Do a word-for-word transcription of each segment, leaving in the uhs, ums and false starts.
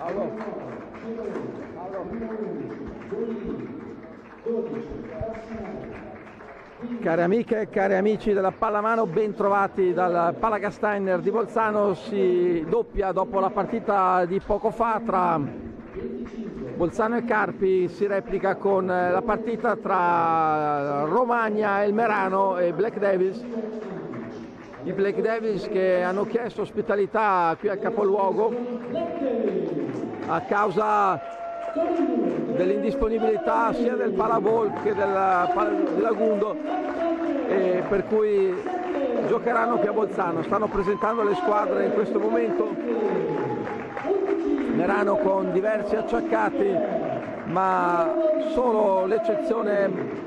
Paolo. Cari amiche e cari amici della pallamano, ben trovati dal Palagasteiner di Bolzano. Si doppia dopo la partita di poco fa tra Bolzano e Carpi, si replica con la partita tra Romagna e il Merano e Black Devils. I Black Devils che hanno chiesto ospitalità qui al capoluogo a causa dell'indisponibilità sia del Palabol che del Lagundo, e per cui giocheranno qui a Bolzano. Stanno presentando le squadre in questo momento. Merano con diversi acciaccati, ma solo l'eccezione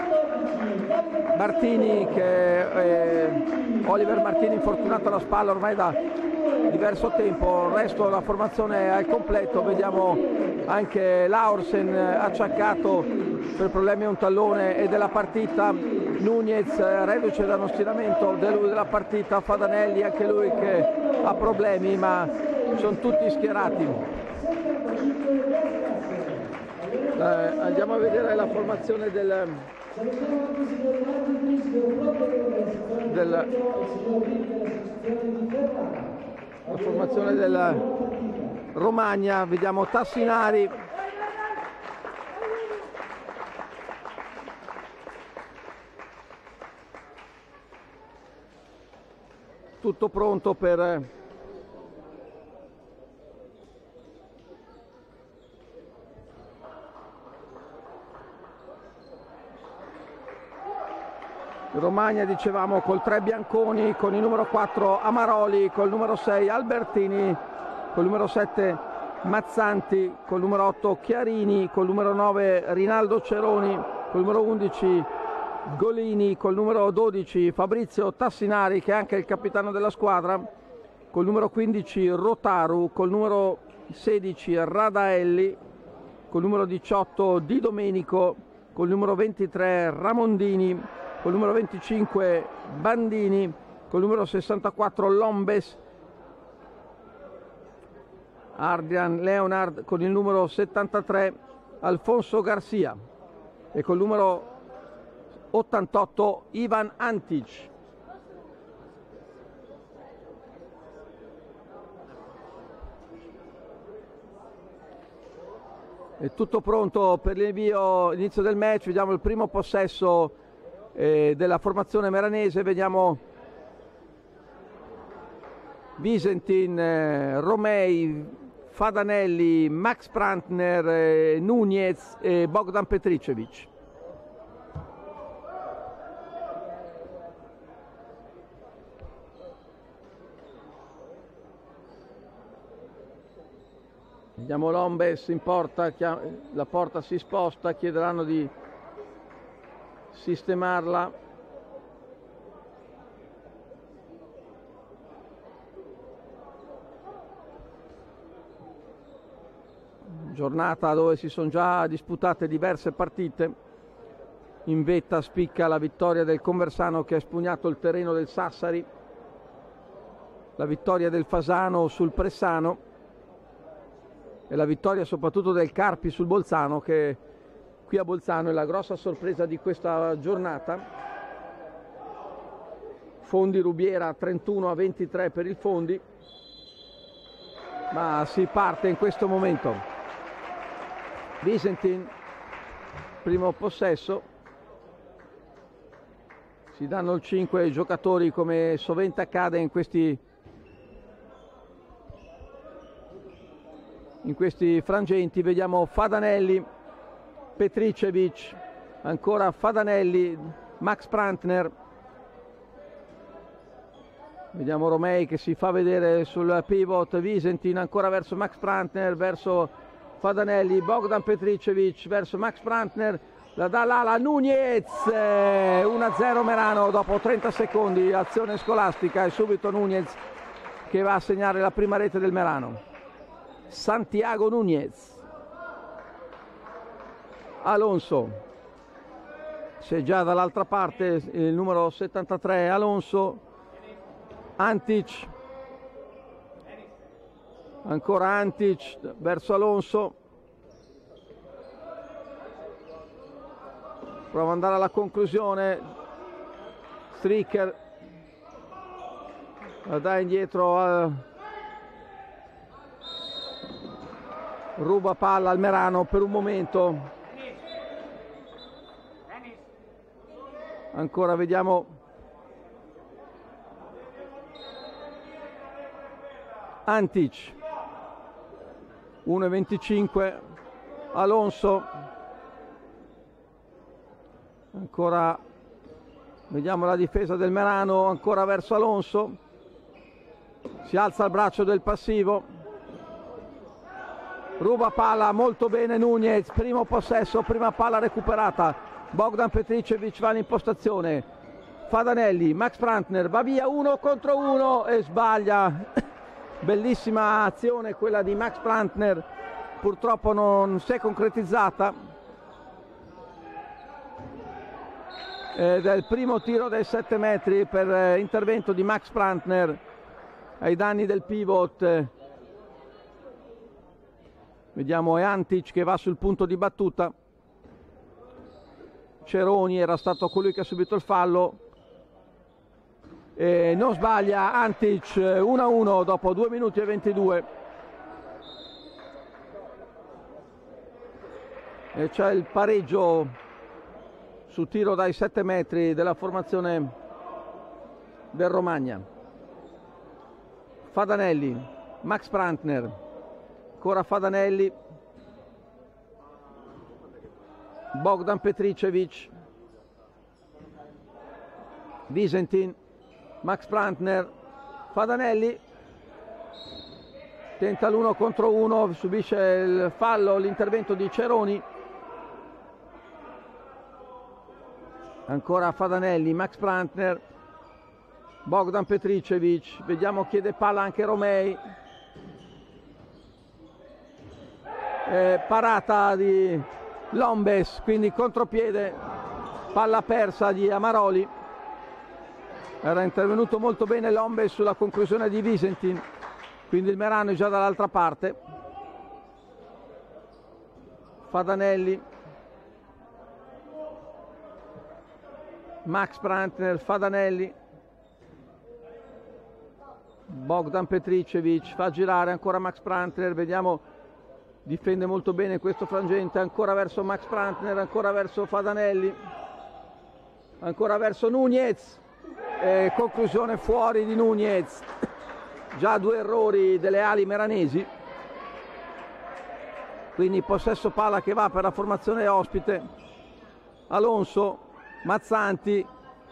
Martini, che eh, Oliver Martini infortunato alla spalla ormai da diverso tempo. Il resto della formazione è al completo. Vediamo anche Laursen acciaccato per problemi a un tallone e della partita, Nunez reduce da uno stiramento della partita, Fadanelli anche lui che ha problemi, ma sono tutti schierati. Eh, andiamo a vedere la formazione del del la formazione della Romagna. Vediamo Tassinari, tutto pronto per Romagna, dicevamo, col tre Bianconi, con il numero quattro Amaroli, col numero sei Albertini, col numero sette Mazzanti, col numero otto Chiarini, col numero nove Rinaldo Ceroni, col numero undici Golini, col numero dodici Fabrizio Tassinari, che è anche il capitano della squadra, col numero quindici Rotaru, col numero sedici Radaelli, col numero diciotto Di Domenico, col numero ventitré Ramondini, col numero venticinque Bandini, col numero sessantaquattro Lombes, Adrian Leonard, con il numero settantatré Alfonso Garcia e col numero ottantotto Ivan Antic. È tutto pronto per l'invio, inizio del match. Vediamo il primo possesso eh, della formazione meranese. Vediamo Visentin, eh, Romei, Fadanelli, Max Prantner, eh, Nunez e Bogdan Petricevic. Vediamo Lombes in porta, la porta si sposta, chiederanno di sistemarla. Giornata dove si sono già disputate diverse partite. In vetta spicca la vittoria del Conversano, che ha spugnato il terreno del Sassari, la vittoria del Fasano sul Pressano e la vittoria soprattutto del Carpi sul Bolzano, che qui a Bolzano è la grossa sorpresa di questa giornata. Fondi Rubiera trentuno a ventitré per il Fondi, ma si parte in questo momento. Visentin, primo possesso, si danno il cinque giocatori come sovente accade in questi in questi frangenti. Vediamo Fadanelli, Petricevic, ancora Fadanelli, Max Prantner, vediamo Romei che si fa vedere sul pivot, Visentin ancora verso Max Prantner, verso Fadanelli, Bogdan Petricevic verso Max Prantner, la dà l'ala Nunez, uno a zero Merano dopo trenta secondi, azione scolastica, e subito Nunez che va a segnare la prima rete del Merano. Santiago Nunez, Alonso, c'è già dall'altra parte il numero settantatré Alonso, Antic, ancora Antic verso Alonso, prova ad andare alla conclusione, Stricker la dà indietro, a... ruba palla al Merano per un momento, ancora vediamo Antic, uno e venticinque, Alonso, ancora vediamo la difesa del Merano, ancora verso Alonso, si alza il braccio del passivo, ruba palla molto bene Nunez, primo possesso, prima palla recuperata, Bogdan Petricevic va all'impostazione, Fadanelli, Max Prantner va via uno contro uno e sbaglia. Bellissima azione quella di Max Prantner, purtroppo non si è concretizzata, ed è il primo tiro dai sette metri per intervento di Max Prantner ai danni del pivot. Vediamo è Antic che va sul punto di battuta, Ceroni era stato colui che ha subito il fallo e non sbaglia Antic, uno a uno dopo due minuti e ventidue, e c'è il pareggio su tiro dai sette metri della formazione del Romagna. Fadanelli, Max Prantner, ancora Fadanelli, Bogdan Petricevic, Visentin, Max Prantner, Fadanelli, tenta l'uno contro uno, subisce il fallo, l'intervento di Ceroni, ancora Fadanelli, Max Prantner, Bogdan Petricevic, vediamo chiede palla anche Romei, eh, parata di Lombes, quindi contropiede, palla persa di Amaroli. Era intervenuto molto bene Lombes sulla conclusione di Visentin, quindi il Merano è già dall'altra parte. Fadanelli, Max Prantner, Fadanelli, Bogdan Petricevic fa girare ancora Max Prantner, vediamo, difende molto bene questo frangente, ancora verso Max Prantner, ancora verso Fadanelli, ancora verso Nunez. Eh, conclusione fuori di Nunez, già due errori delle ali meranesi, quindi possesso palla che va per la formazione ospite. Alonso, Mazzanti,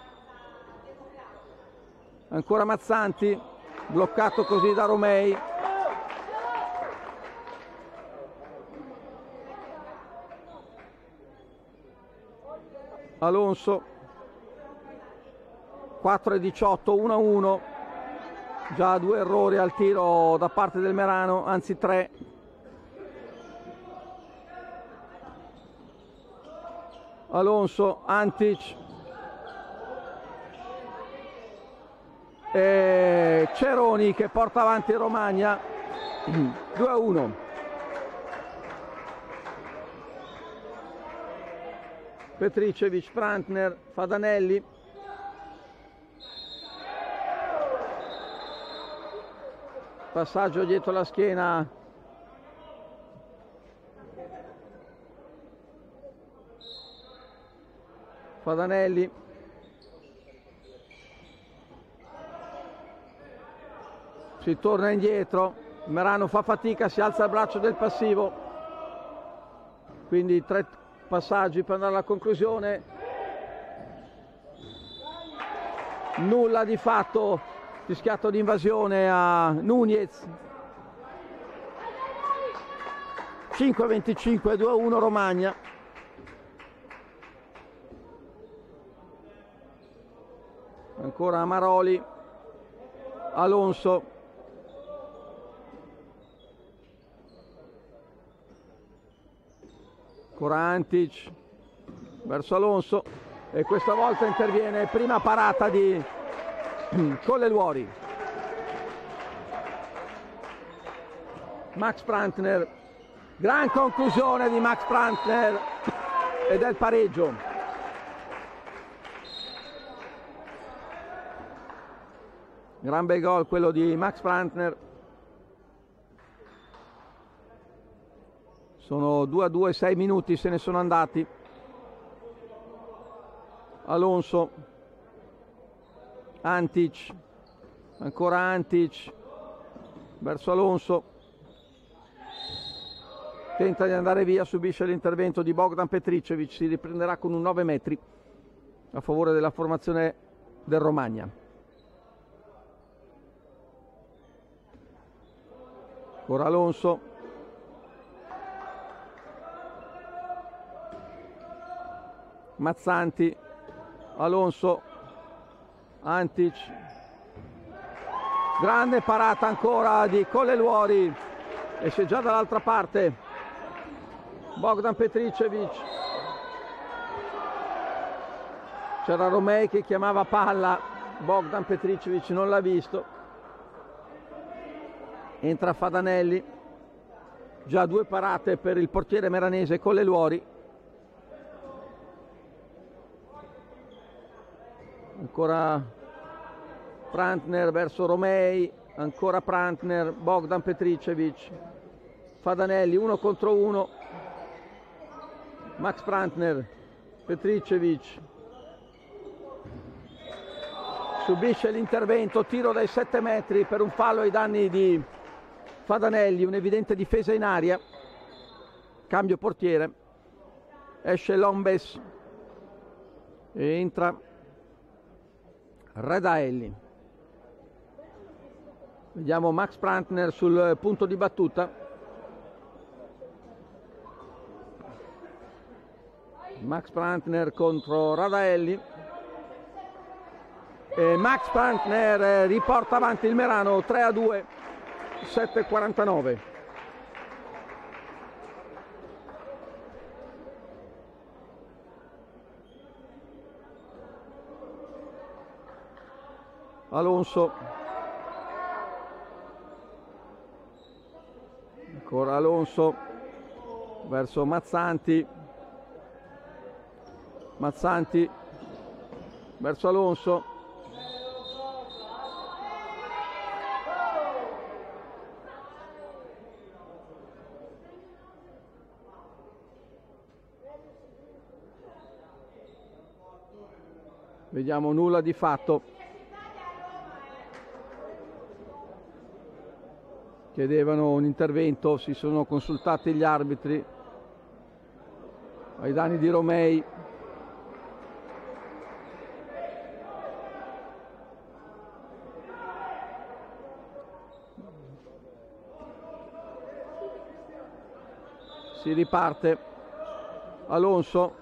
ancora Mazzanti, bloccato così da Romei, Alonso, quattro e diciotto, uno a uno, già due errori al tiro da parte del Merano, anzi tre. Alonso, Antic e Ceroni che porta avanti Romagna, due a uno. Petricevic, Prantner, Fadanelli, passaggio dietro la schiena Fadanelli, si torna indietro, Merano fa fatica, si alza il braccio del passivo, quindi tre passaggi per andare alla conclusione, nulla di fatto, fischiato di invasione a Nunez, cinque a venticinque, due a uno Romagna. Ancora Amaroli, Alonso, ancora Antic verso Alonso e questa volta interviene prima parata di Colleluori. Max Prantner, gran conclusione di Max Prantner ed è il pareggio. Gran bel gol quello di Max Prantner. Sono due a due, sei minuti se ne sono andati. Alonso, Antic, ancora Antic verso Alonso, tenta di andare via, subisce l'intervento di Bogdan Petricevic, si riprenderà con un nove metri a favore della formazione del Romagna. Ora Alonso, Mazzanti, Alonso, Antic, grande parata ancora di Colleluori, esce già dall'altra parte Bogdan Petricevic, c'era Romei che chiamava palla, Bogdan Petricevic non l'ha visto, entra Fadanelli, già due parate per il portiere meranese Colleluori. Ancora Prantner verso Romei, ancora Prantner, Bogdan Petricevic, Fadanelli uno contro uno, Max Prantner, Petricevic subisce l'intervento, tiro dai sette metri per un fallo ai danni di Fadanelli, un'evidente difesa in aria, cambio portiere, esce Lombes e entra Radaelli. Vediamo Max Prantner sul punto di battuta. Max Prantner contro Radaelli. E Max Prantner riporta avanti il Merano tre a due, sette e quarantanove. Alonso, ancora Alonso verso Mazzanti, Mazzanti verso Alonso, vediamo nulla di fatto. Chiedevano un intervento, si sono consultati gli arbitri ai danni di Romei. Si riparte. Alonso,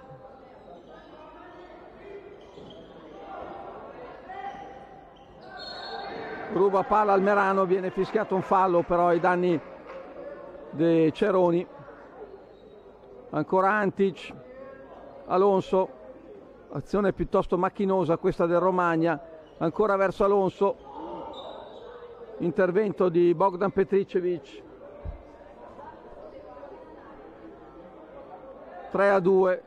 ruba palla al Merano, viene fischiato un fallo però ai danni dei Ceroni. Ancora Antic, Alonso, azione piuttosto macchinosa questa del Romagna, ancora verso Alonso, intervento di Bogdan Petricevic, tre a due,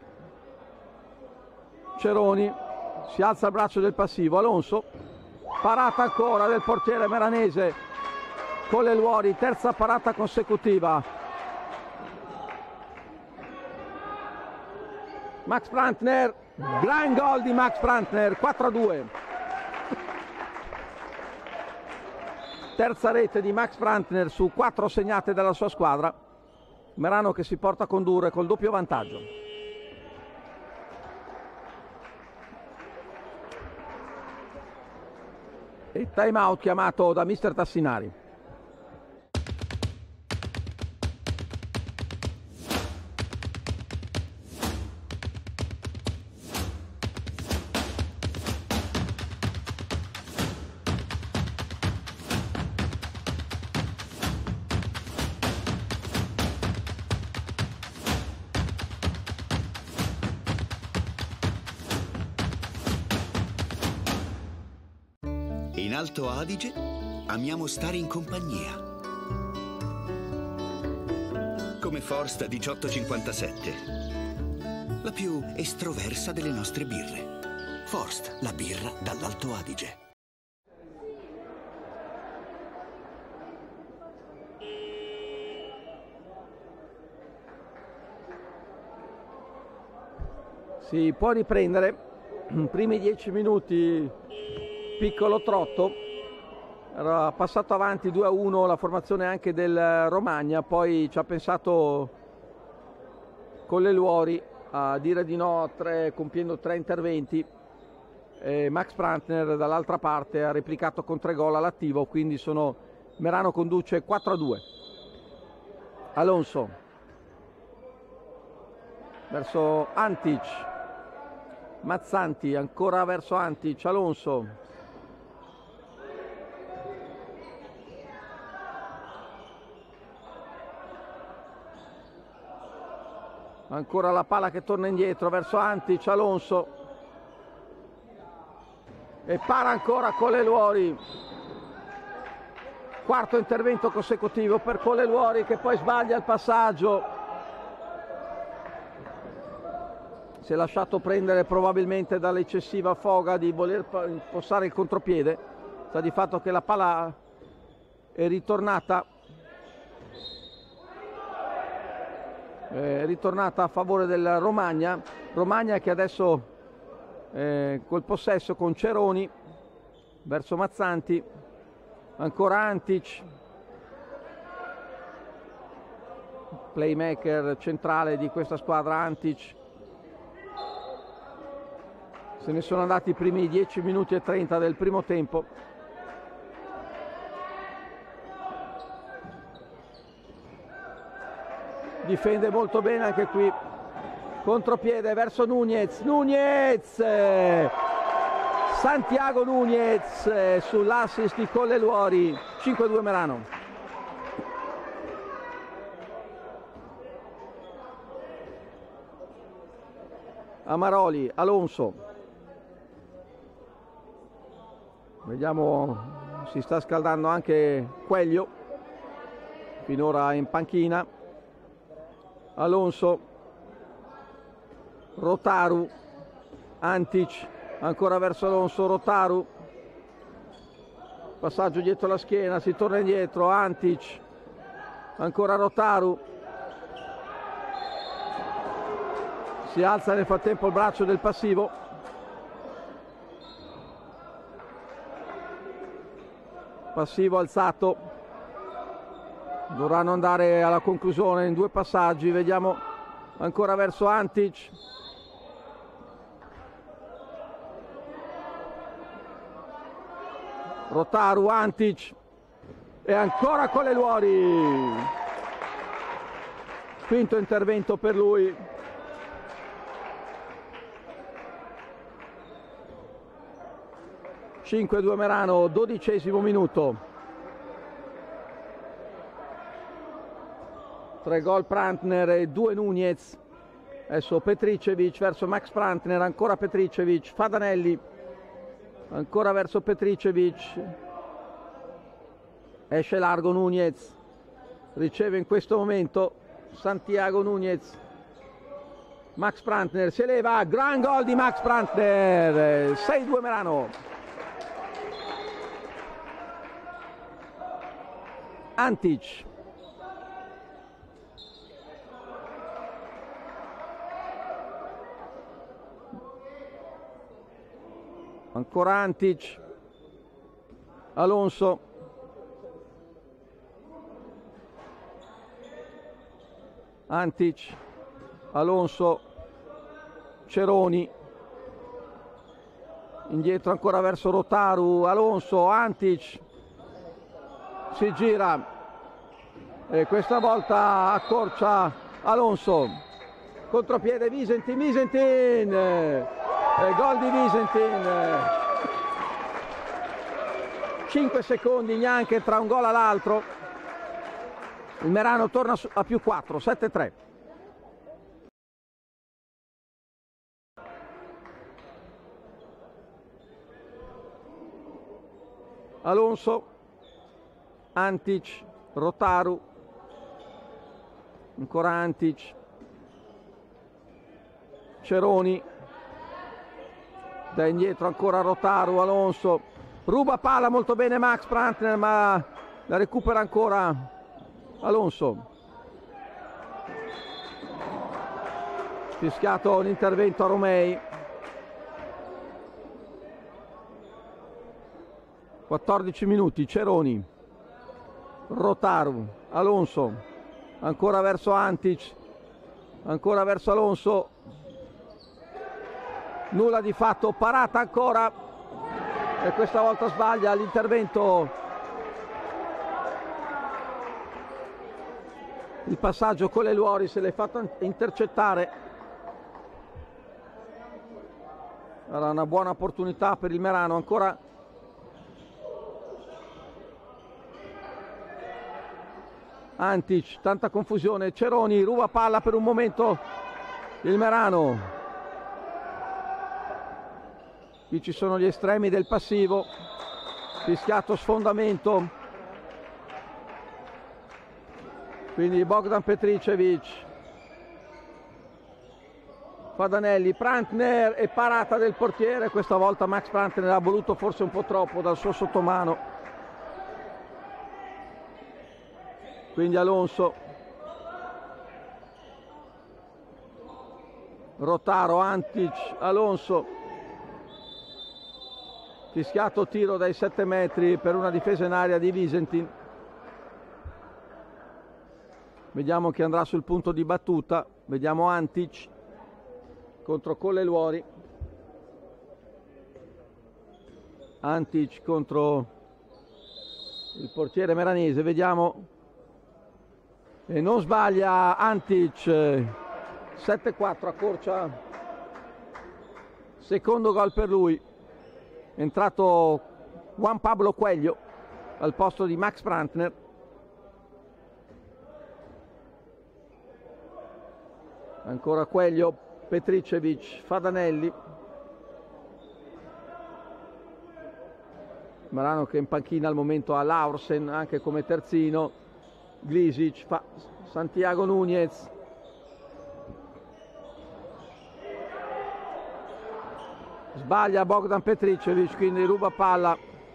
Ceroni, si alza il braccio del passivo, Alonso, parata ancora del portiere meranese Colleluori, terza parata consecutiva. Max Prantner, gran gol di Max Prantner, quattro a due. Terza rete di Max Prantner su quattro segnate dalla sua squadra. Merano che si porta a condurre col doppio vantaggio. E time out chiamato da mister Tassinari. In Alto Adige amiamo stare in compagnia. come Forst milleottocentocinquantasette. La più estroversa delle nostre birre. Forst, la birra dall'Alto Adige. Si può riprendere, primi dieci minuti piccolo trotto, era passato avanti due a uno la formazione anche del Romagna, poi ci ha pensato Colleluori a dire di no a tre, compiendo tre interventi, e Max Prantner dall'altra parte ha replicato con tre gol all'attivo, quindi sono, Merano conduce quattro a due. Alonso verso Antic, Mazzanti ancora verso Antic, Alonso, ancora la palla che torna indietro verso Antic, Alonso, e para ancora Colleluori, quarto intervento consecutivo per Colleluori che poi sbaglia il passaggio. Si è lasciato prendere probabilmente dall'eccessiva foga di voler impostare il contropiede. Sta di fatto che la palla è ritornata è ritornata a favore del Romagna. Romagna che adesso eh, col possesso con Ceroni verso Mazzanti, ancora Antic, playmaker centrale di questa squadra Antic. Se ne sono andati i primi dieci minuti e trenta del primo tempo. Difende molto bene anche qui. Contropiede verso Nunez. Nunez! Santiago Nunez sull'assist di Colleluori. cinque a due Merano. Amaroli, Alonso. Vediamo, si sta scaldando anche Quaglio, finora in panchina. Alonso, Rotaru, Antic, ancora verso Alonso, Rotaru, passaggio dietro la schiena, si torna indietro, Antic, ancora Rotaru, si alza nel frattempo il braccio del passivo. Passivo alzato, dovranno andare alla conclusione in due passaggi. Vediamo ancora verso Antic, Rotaru, Antic e ancora Colleluori, quinto intervento per lui. cinque a due Merano, dodicesimo minuto. Tre gol Prantner e due Nunez. Adesso Petricevic verso Max Prantner, ancora Petricevic, Fadanelli, ancora verso Petricevic. Esce largo Nunez, riceve in questo momento Santiago Nunez. Max Prantner si eleva, gran gol di Max Prantner, sei a due Merano. Antic, ancora Antic, Alonso, Antic, Alonso, Ceroni, indietro ancora verso Rotaru, Alonso, Antic, si gira e questa volta accorcia Alonso, contropiede Visentin, Visentin, e gol di Visentin. cinque secondi neanche tra un gol all'altro, il Merano torna a più quattro, sette a tre. Alonso, Antic, Rotaru, ancora Antic, Ceroni, da indietro ancora Rotaru, Alonso, ruba palla molto bene Max Brantner, ma la recupera ancora Alonso. Fischiato l'intervento a Romei. quattordici minuti, Ceroni, Rotaru, Alonso, ancora verso Antic, ancora verso Alonso, nulla di fatto, parata ancora e questa volta sbaglia l'intervento, il passaggio con le Luori, se l'è fatto intercettare. Era una buona opportunità per il Merano, ancora Antic, tanta confusione, Ceroni ruba palla per un momento il Merano. Qui ci sono gli estremi del passivo, fischiato sfondamento, quindi Bogdan Petricevic, Fadanelli, Brantner e parata del portiere. Questa volta Max Brantner ha voluto forse un po' troppo dal suo sottomano. Quindi Alonso, Rotaro, Antic, Alonso, fischiato tiro dai sette metri per una difesa in area di Visentin. Vediamo chi andrà sul punto di battuta, vediamo Antic contro Colle Luori, Antic contro il portiere meranese, vediamo. E non sbaglia Antic, sette quattro, accorcia, secondo gol per lui, è entrato Juan Pablo Coelho al posto di Max Brantner. Ancora Coelho, Petricevic, Fadanelli, Marano che in panchina al momento ha Laursen anche come terzino, Glisic, fa Santiago Nunez, sbaglia Bogdan Petricevic, quindi ruba palla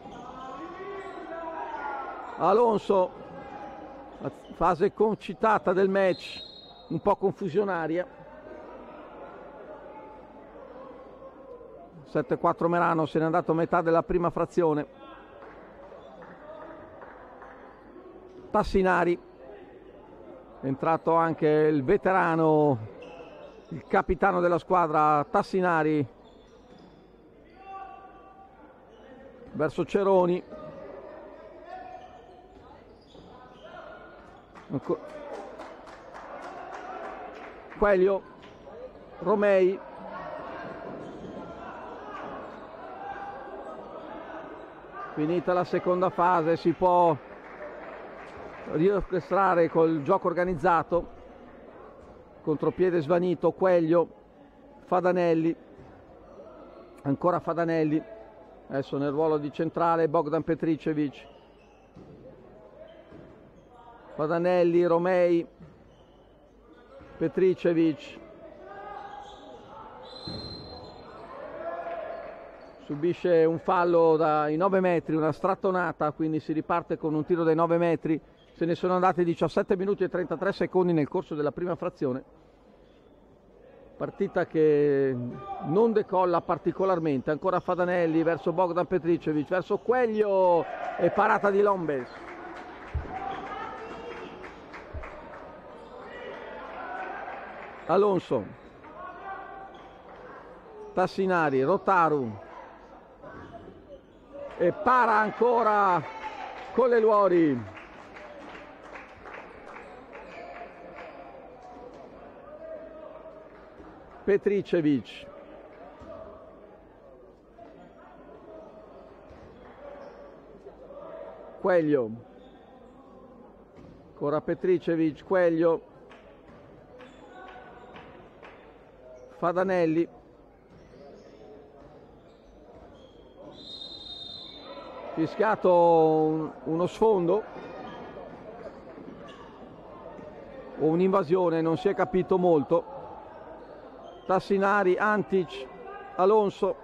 Alonso, la fase concitata del match, un po' confusionaria. sette quattro Merano, se n'è andato a metà della prima frazione. Tassinari, è entrato anche il veterano, il capitano della squadra Tassinari, verso Ceroni, Coelho, Romei, finita la seconda fase si può riorchestrare col gioco organizzato, contropiede svanito, Coelho, Fadanelli, ancora Fadanelli, adesso nel ruolo di centrale Bogdan Petricevic, Fadanelli, Romei, Petricevic, subisce un fallo dai nove metri, una strattonata, quindi si riparte con un tiro dai nove metri. Se ne sono andati diciassette minuti e trentatré secondi nel corso della prima frazione. Partita che non decolla particolarmente. Ancora Fadanelli verso Bogdan Petricevic, verso Coelho e parata di Lombes. Alonso, Tassinari, Rotaru e para ancora Colle Luori. Petricevic, Coelho, ancora Petricevic, Coelho, Fadanelli, fischiato un, uno sfondo, o un'invasione, non si è capito molto. Tassinari, Antic, Alonso,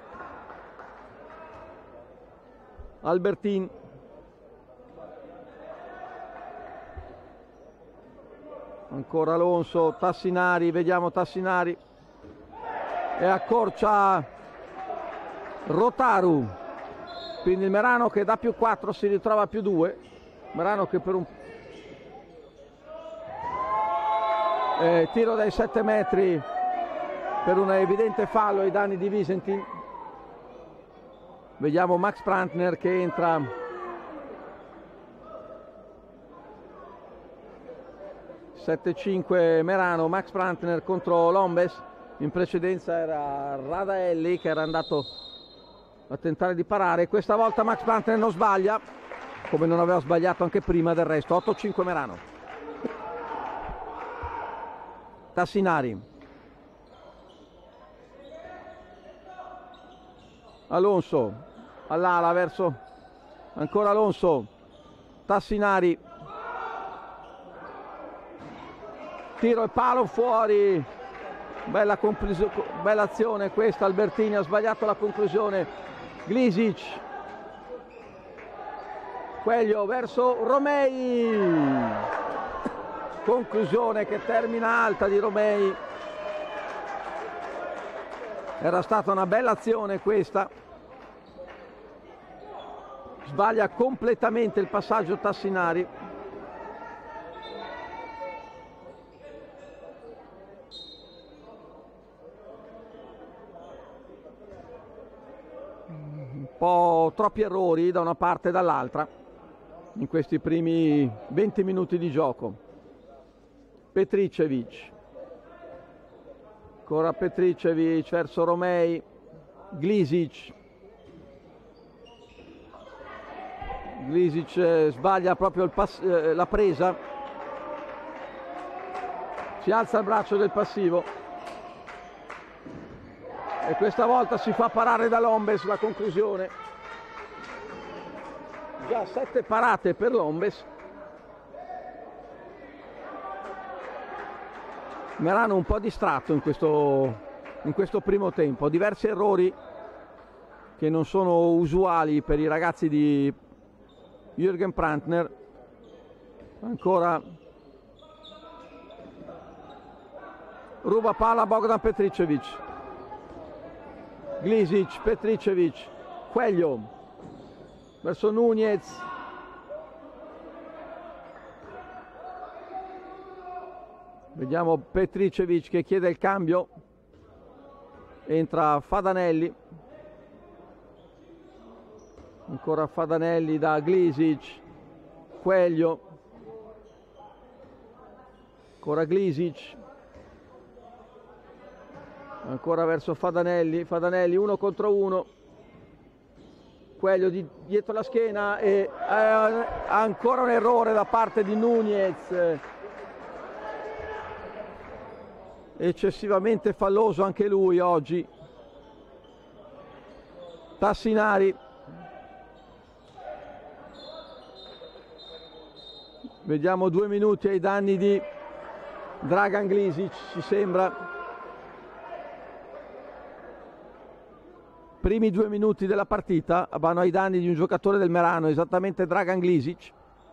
Albertin, ancora Alonso, Tassinari, vediamo Tassinari, e accorcia Rotaru, quindi il Merano che da più quattro si ritrova a più due, Merano che per un eh, tiro dai sette metri per un evidente fallo ai danni di Visentin. Vediamo Max Prantner che entra sette cinque Merano, Max Prantner contro Lombes. In precedenza era Radaelli che era andato a tentare di parare, questa volta Max Prantner non sbaglia, come non aveva sbagliato anche prima del resto. otto cinque Merano. Tassinari, Alonso all'ala verso ancora Alonso, Tassinari, tiro e palo fuori, bella, bella azione questa. Albertini ha sbagliato la conclusione. Glisic, Quaglio verso Romei, conclusione che termina alta di Romei. Era stata una bella azione questa, sbaglia completamente il passaggio Tassinari. Un po' troppi errori da una parte e dall'altra in questi primi venti minuti di gioco. Petricevic, ancora Petricevic verso Romei, Glisic, Glisic eh, sbaglia proprio il pass- eh, la presa, si alza il braccio del passivo e questa volta si fa parare da Lombes. La conclusione, già sette parate per Lombes. Merano un po' distratto in questo, in questo primo tempo, diversi errori che non sono usuali per i ragazzi di Jürgen Prantner. Ancora ruba palla Bogdan Petricevic, Glisic, Petricevic, Quaglio verso Nunez, vediamo Petricevic che chiede il cambio, entra Fadanelli, ancora Fadanelli da Glisic, Quaglio, ancora Glisic, ancora verso Fadanelli, Fadanelli uno contro uno, Quaglio di dietro la schiena e eh, ancora un errore da parte di Nunez, eccessivamente falloso anche lui oggi. Tassinari, vediamo due minuti ai danni di Dragan Glisic, ci sembra. Primi due minuti della partita vanno ai danni di un giocatore del Merano, esattamente Dragan Glisic.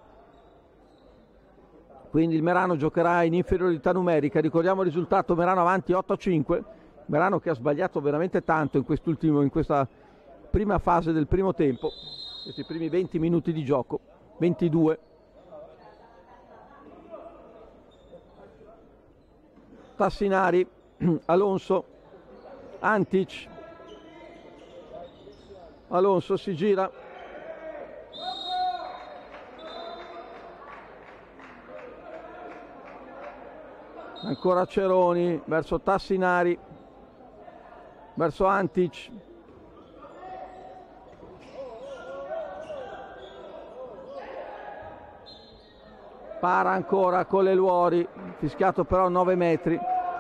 Quindi il Merano giocherà in inferiorità numerica. Ricordiamo il risultato: Merano avanti otto a cinque. Merano che ha sbagliato veramente tanto in quest'ultimo, in questa prima fase del primo tempo, questi primi venti minuti di gioco, ventidue. Tassinari, Alonso, Antic, Alonso si gira, ancora Ceroni verso Tassinari, verso Antic, para ancora con le Luori, fischiato però nove metri.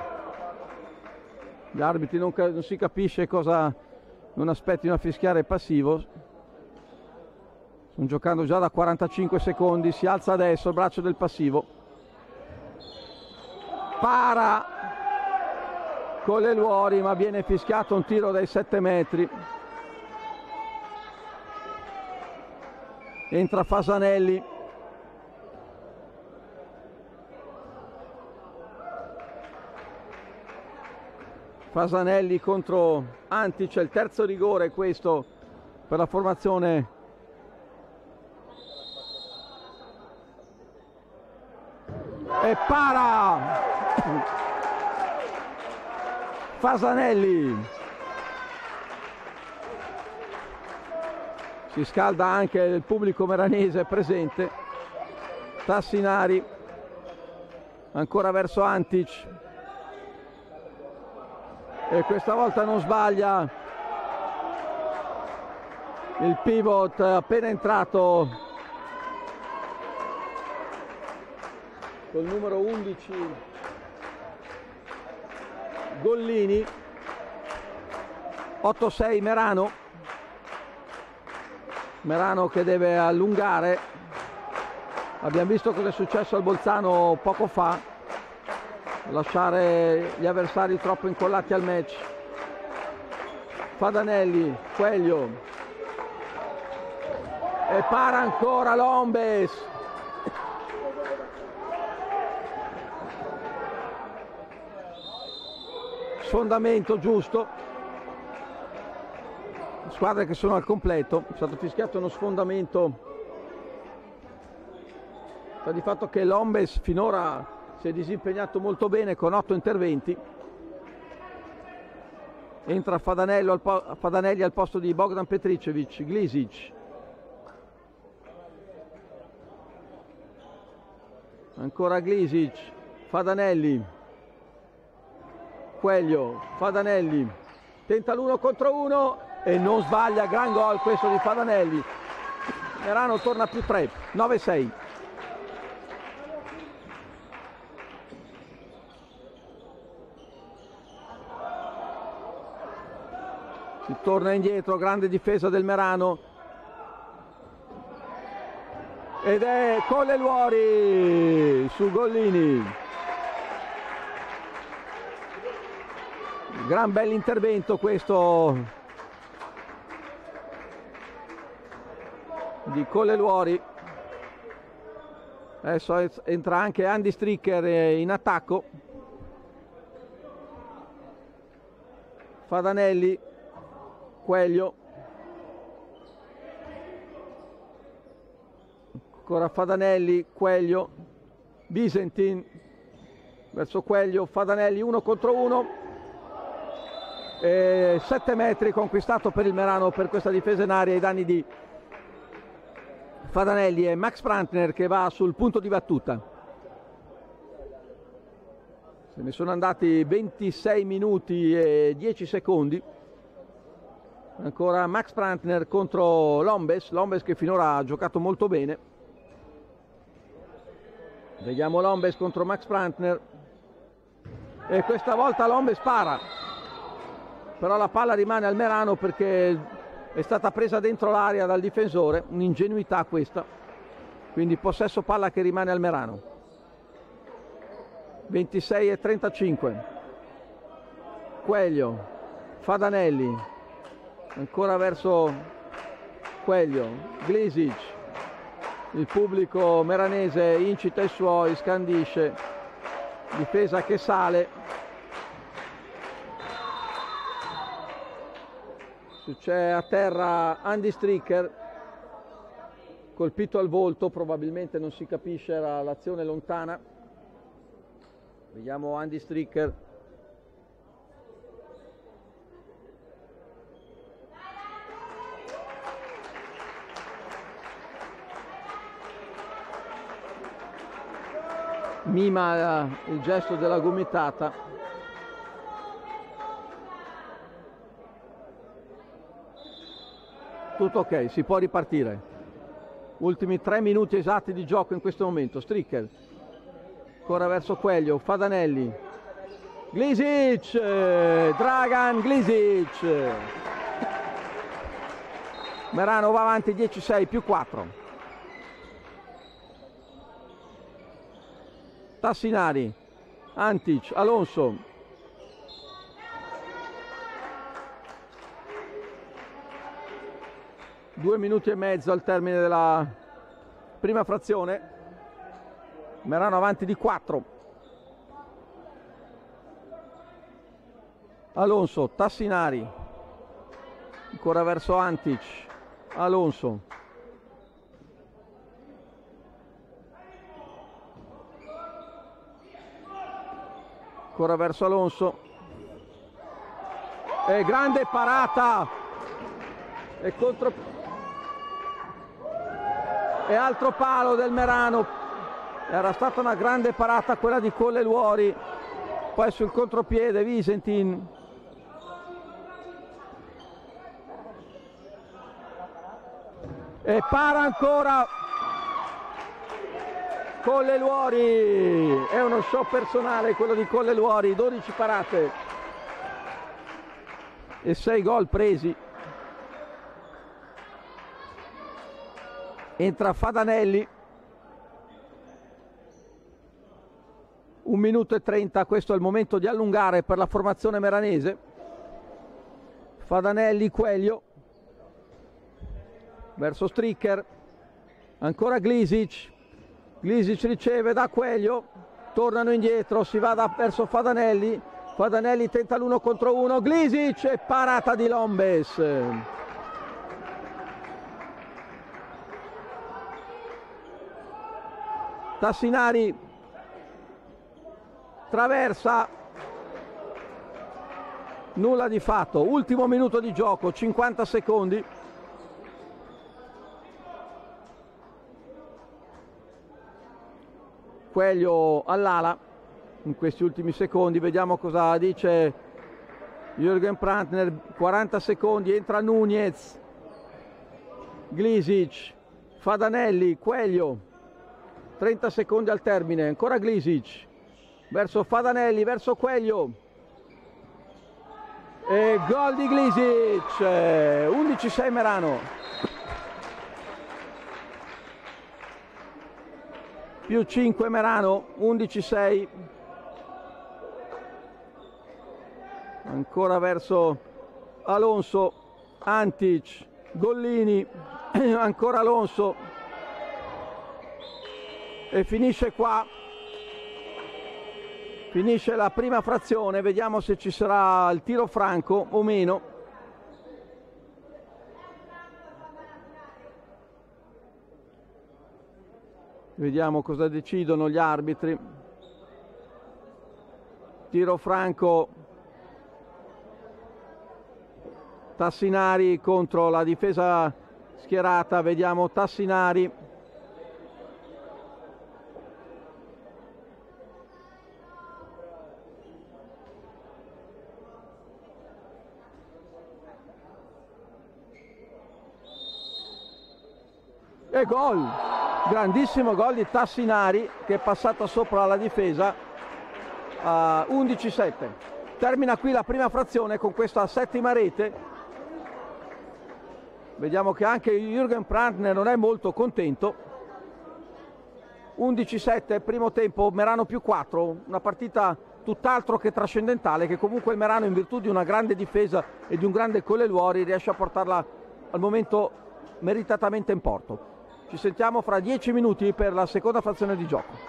Gli arbitri non, non si capisce cosa non aspettino a fischiare passivo. Stanno giocando già da quarantacinque secondi, si alza adesso il braccio del passivo. para con le Luori, ma viene fischiato un tiro dai sette metri. Entra Fasanelli. Fasanelli contro Antic, il terzo rigore questo per la formazione e para Fasanelli. Si scalda anche il pubblico meranese presente. Tassinari ancora verso Antic e questa volta non sbaglia il pivot appena entrato col numero undici Gollini. otto sei Merano. Merano che deve allungare. Abbiamo visto cosa è successo al Bolzano poco fa, lasciare gli avversari troppo incollati al match. Fadanelli, Coelho e para ancora Lombes. Sfondamento giusto, squadre che sono al completo. È stato fischiato uno sfondamento, sta di fatto che Lombes finora si è disimpegnato molto bene con otto interventi. Entra Fadanelli al, po- Fadanelli al posto di Bogdan Petricevic. Glisic, ancora Glisic, Fadanelli, Coelho, Fadanelli tenta l'uno contro uno e non sbaglia. Gran gol questo di Fadanelli. Merano torna a più tre, nove sei. Si torna indietro, grande difesa del Merano ed è con le Luori su Gollini. Gran bell'intervento questo di Colleluori. Adesso entra anche Andy Stricker in attacco. Fadanelli, Coelho, ancora Fadanelli, Coelho, Visentin verso Coelho, Fadanelli uno contro uno. E sette metri conquistato per il Merano per questa difesa in aria ai danni di Fadanelli e Max Brantner che va sul punto di battuta. Se ne sono andati ventisei minuti e dieci secondi. Ancora Max Brantner contro Lombes, Lombes che finora ha giocato molto bene. Vediamo Lombes contro Max Brantner e questa volta Lombes para, però la palla rimane al Merano perché è stata presa dentro l'area dal difensore, un'ingenuità questa, quindi possesso palla che rimane al Merano. ventisei e trentacinque. Coelho, Fadanelli, ancora verso Coelho, Glisic, il pubblico meranese incita i suoi, scandisce, difesa che sale. C'è a terra Andy Stricker, colpito al volto, probabilmente non si capisce, era l'azione lontana. Vediamo Andy Stricker. Mima il gesto della gomitata. Tutto ok, si può ripartire. Ultimi tre minuti esatti di gioco in questo momento. Stricker ancora verso Coelho, Fadanelli, Glisic, Dragan Glisic. Merano va avanti dieci sei più quattro. Tassinari, Antic, Alonso, due minuti e mezzo al termine della prima frazione, Merano avanti di quattro. Alonso, Tassinari, ancora verso Antic, Alonso, ancora verso Alonso, e grande parata, e contro, e altro palo del Merano. Era stata una grande parata quella di Colle Luori, poi sul contropiede Visentin, e para ancora Colle Luori. È uno show personale quello di Colle Luori, dodici parate e sei gol presi. Entra Fadanelli, un minuto e trenta, questo è il momento di allungare per la formazione meranese. Fadanelli, Quaglio verso Stricker, ancora Glisic, Glisic riceve da Quaglio, tornano indietro, si va da, verso Fadanelli, Fadanelli tenta l'uno contro uno, Glisic e parata di Lombes. Tassinari traversa, nulla di fatto. Ultimo minuto di gioco, cinquanta secondi. Quaglio all'ala in questi ultimi secondi, vediamo cosa dice Jürgen Prantner. quaranta secondi, entra Nunez, Glisic, Fadanelli, Quaglio, trenta secondi al termine, ancora Glisic verso Fadanelli, verso Quaglio, e gol di Glisic, undici sei Merano, più cinque Merano, undici sei. Ancora verso Alonso, Antic, Gollini, ancora Alonso, e finisce qua, finisce la prima frazione. Vediamo se ci sarà il tiro franco o meno. Vediamo cosa decidono gli arbitri. Tiro franco, Tassinari contro la difesa schierata. Vediamo Tassinari, e gol, grandissimo gol di Tassinari che è passata sopra la difesa a undici sette. Termina qui la prima frazione con questa settima rete. Vediamo che anche Jürgen Prantner non è molto contento. undici sette, primo tempo, Merano più quattro, una partita tutt'altro che trascendentale, che comunque il Merano, in virtù di una grande difesa e di un grande Colle Luori, riesce a portarla al momento meritatamente in porto. Ci sentiamo fra dieci minuti per la seconda frazione di gioco.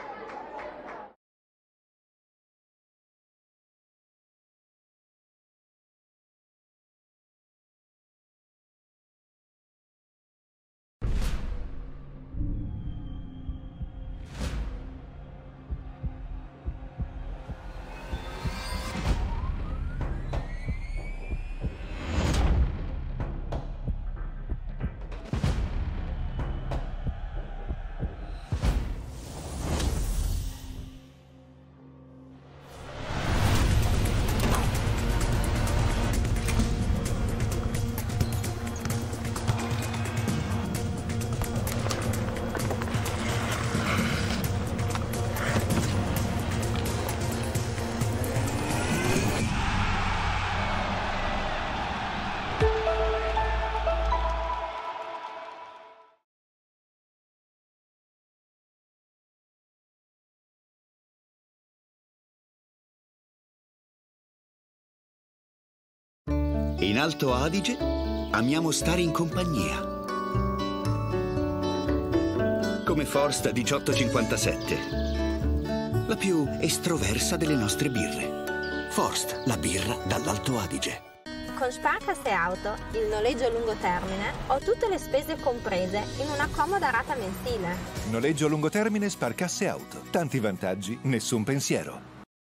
In Alto Adige amiamo stare in compagnia. Come Forst diciottocentocinquantasette, la più estroversa delle nostre birre. Forst, la birra dall'Alto Adige. Con Sparkasse Auto, il noleggio a lungo termine, ho tutte le spese comprese in una comoda rata mensile. Noleggio a lungo termine Sparkasse Auto. Tanti vantaggi, nessun pensiero.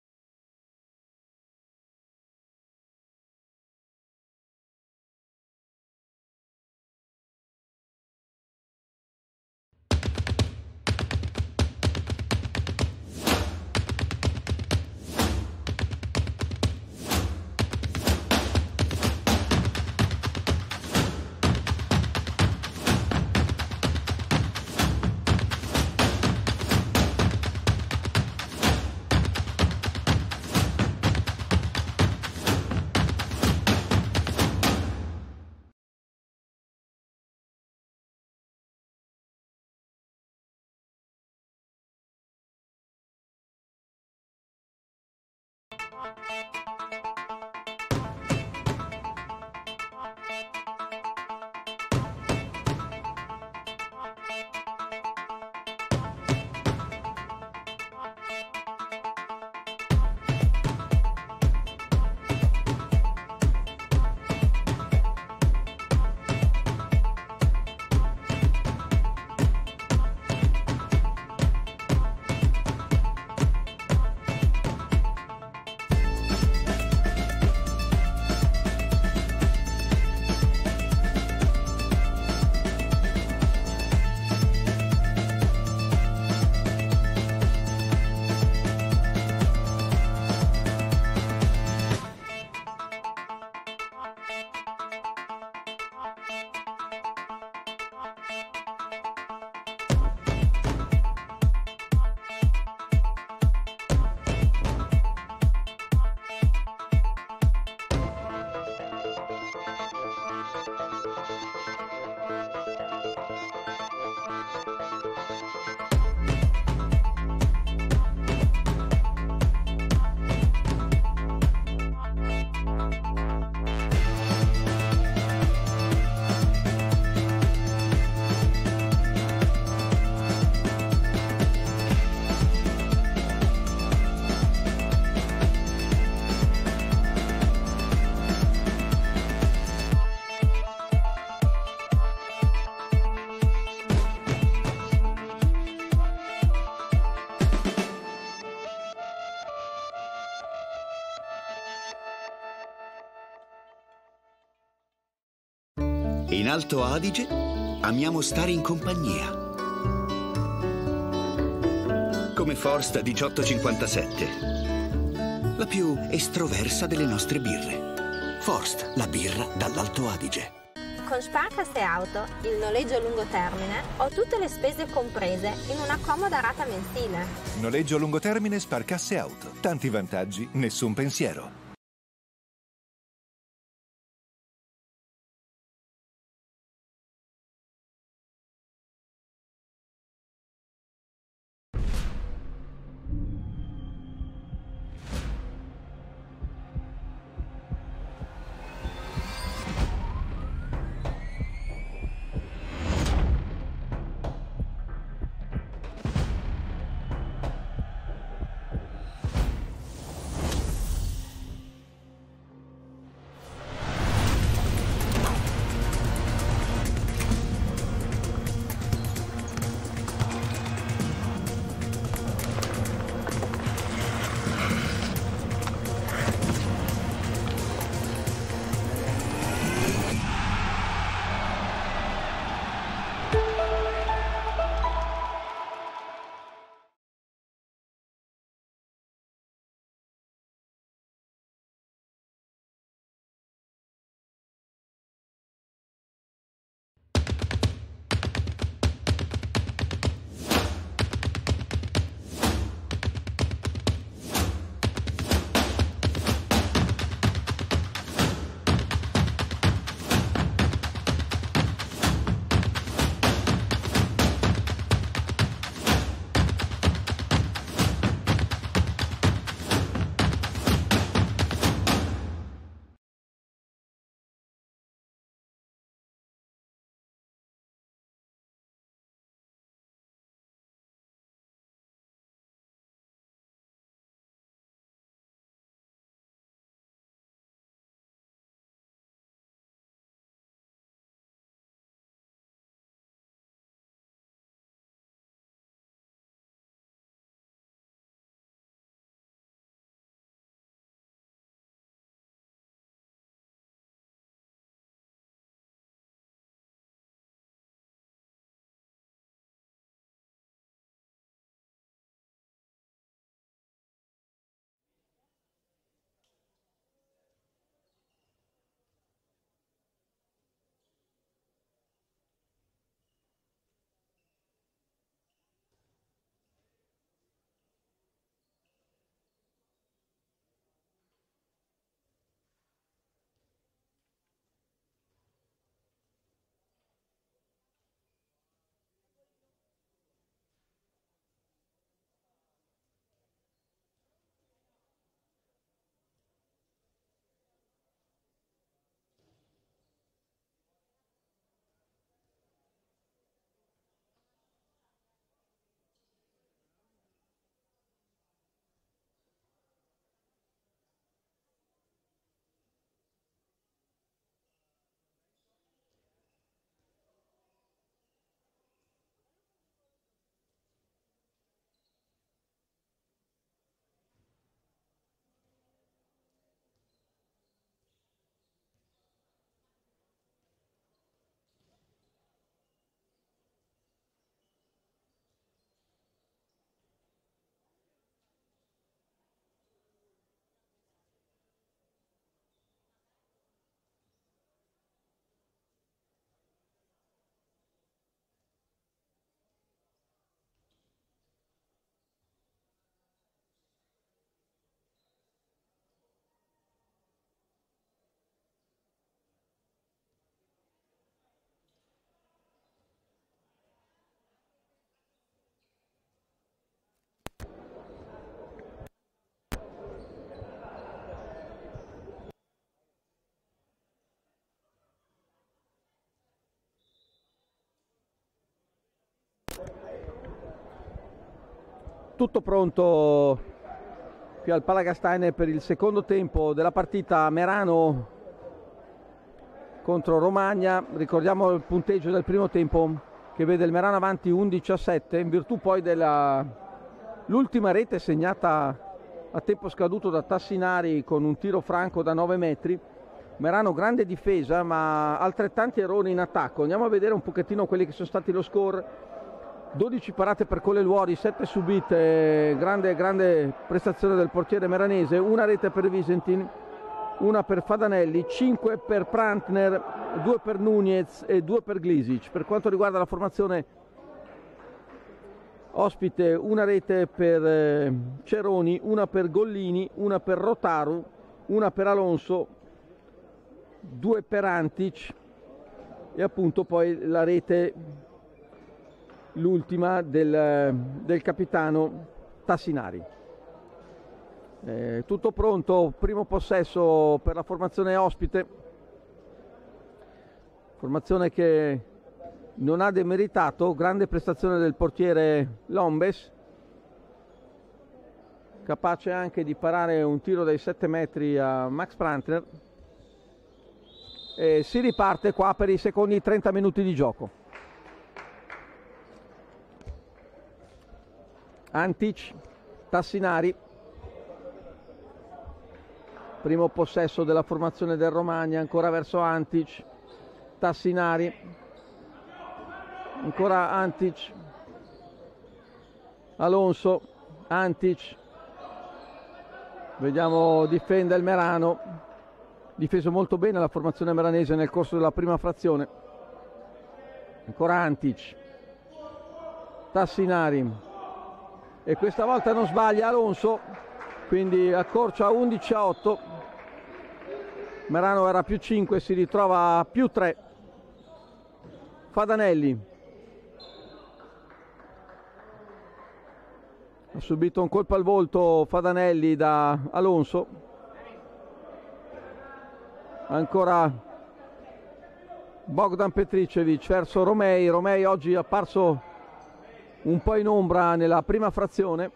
In Alto Adige amiamo stare in compagnia. Come Forst diciottocentocinquantasette, la più estroversa delle nostre birre. Forst, la birra dall'Alto Adige. Con Sparkasse Auto, il noleggio a lungo termine, ho tutte le spese comprese in una comoda rata mensile. Noleggio a lungo termine Sparkasse Auto. Tanti vantaggi, nessun pensiero. tutto pronto qui al Palagastein per il secondo tempo della partita Merano contro Romagna. Ricordiamo il punteggio del primo tempo che vede il Merano avanti undici a sette in virtù poi dell'ultima rete segnata a tempo scaduto da Tassinari con un tiro franco da nove metri. Merano grande difesa ma altrettanti errori in attacco. Andiamo a vedere un pochettino quelli che sono stati lo score. dodici parate per Coleluori, sette subite, grande, grande prestazione del portiere meranese, una rete per Visentin, una per Fadanelli, cinque per Prantner, due per Nunez e due per Glisic. Per quanto riguarda la formazione ospite, una rete per Ceroni, una per Gollini, una per Rotaru, una per Alonso, due per Antic e appunto poi la rete, l'ultima del, del capitano Tassinari. Eh, tutto pronto, primo possesso per la formazione ospite, formazione che non ha demeritato, grande prestazione del portiere Lombes, capace anche di parare un tiro dai sette metri a Max Prantner. E si riparte qua per i secondi trenta minuti di gioco. Antic, Tassinari, primo possesso della formazione del Romagna, ancora verso Antic, Tassinari, ancora Antic, Alonso, Antic, vediamo difende il Merano. Difeso molto bene la formazione meranese nel corso della prima frazione. Ancora Antic, Tassinari e questa volta non sbaglia Alonso, quindi accorcia undici a otto. Merano era più cinque, si ritrova a più tre. Fadanelli ha subito un colpo al volto Fadanelli da Alonso. Ancora Bogdan Petricevic verso Romei. Romei oggi è apparso un po' in ombra nella prima frazione.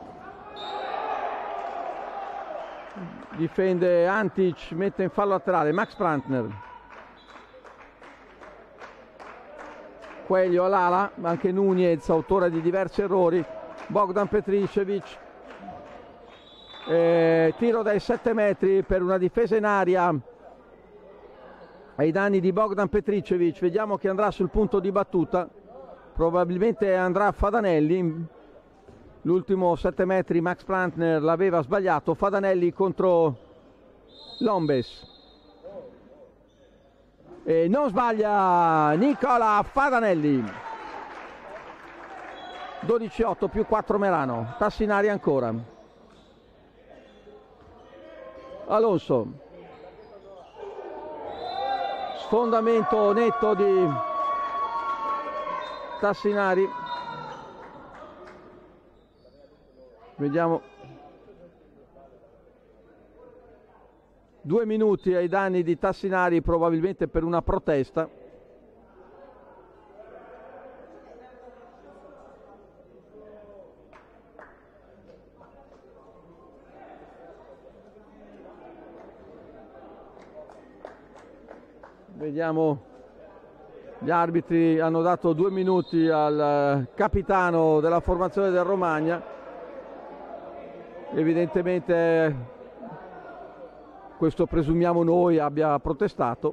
Difende Antic, mette in fallo laterale Max Prantner. Coelho all'ala, anche Nunez, autore di diversi errori. Bogdan Petricevic. Eh, tiro dai sette metri per una difesa in aria ai danni di Bogdan Petricevic. Vediamo che andrà sul punto di battuta, probabilmente andrà Fadanelli. L'ultimo sette metri Max Prantner l'aveva sbagliato. Fadanelli contro Lombes e non sbaglia Nicola Fadanelli. dodici a otto più quattro Merano. Tassinari ancora. Alonso, sfondamento netto di Tassinari. Vediamo, due minuti ai danni di Tassinari, probabilmente per una protesta. Vediamo, gli arbitri hanno dato due minuti al capitano della formazione del Romagna. Evidentemente, questo presumiamo noi, abbia protestato.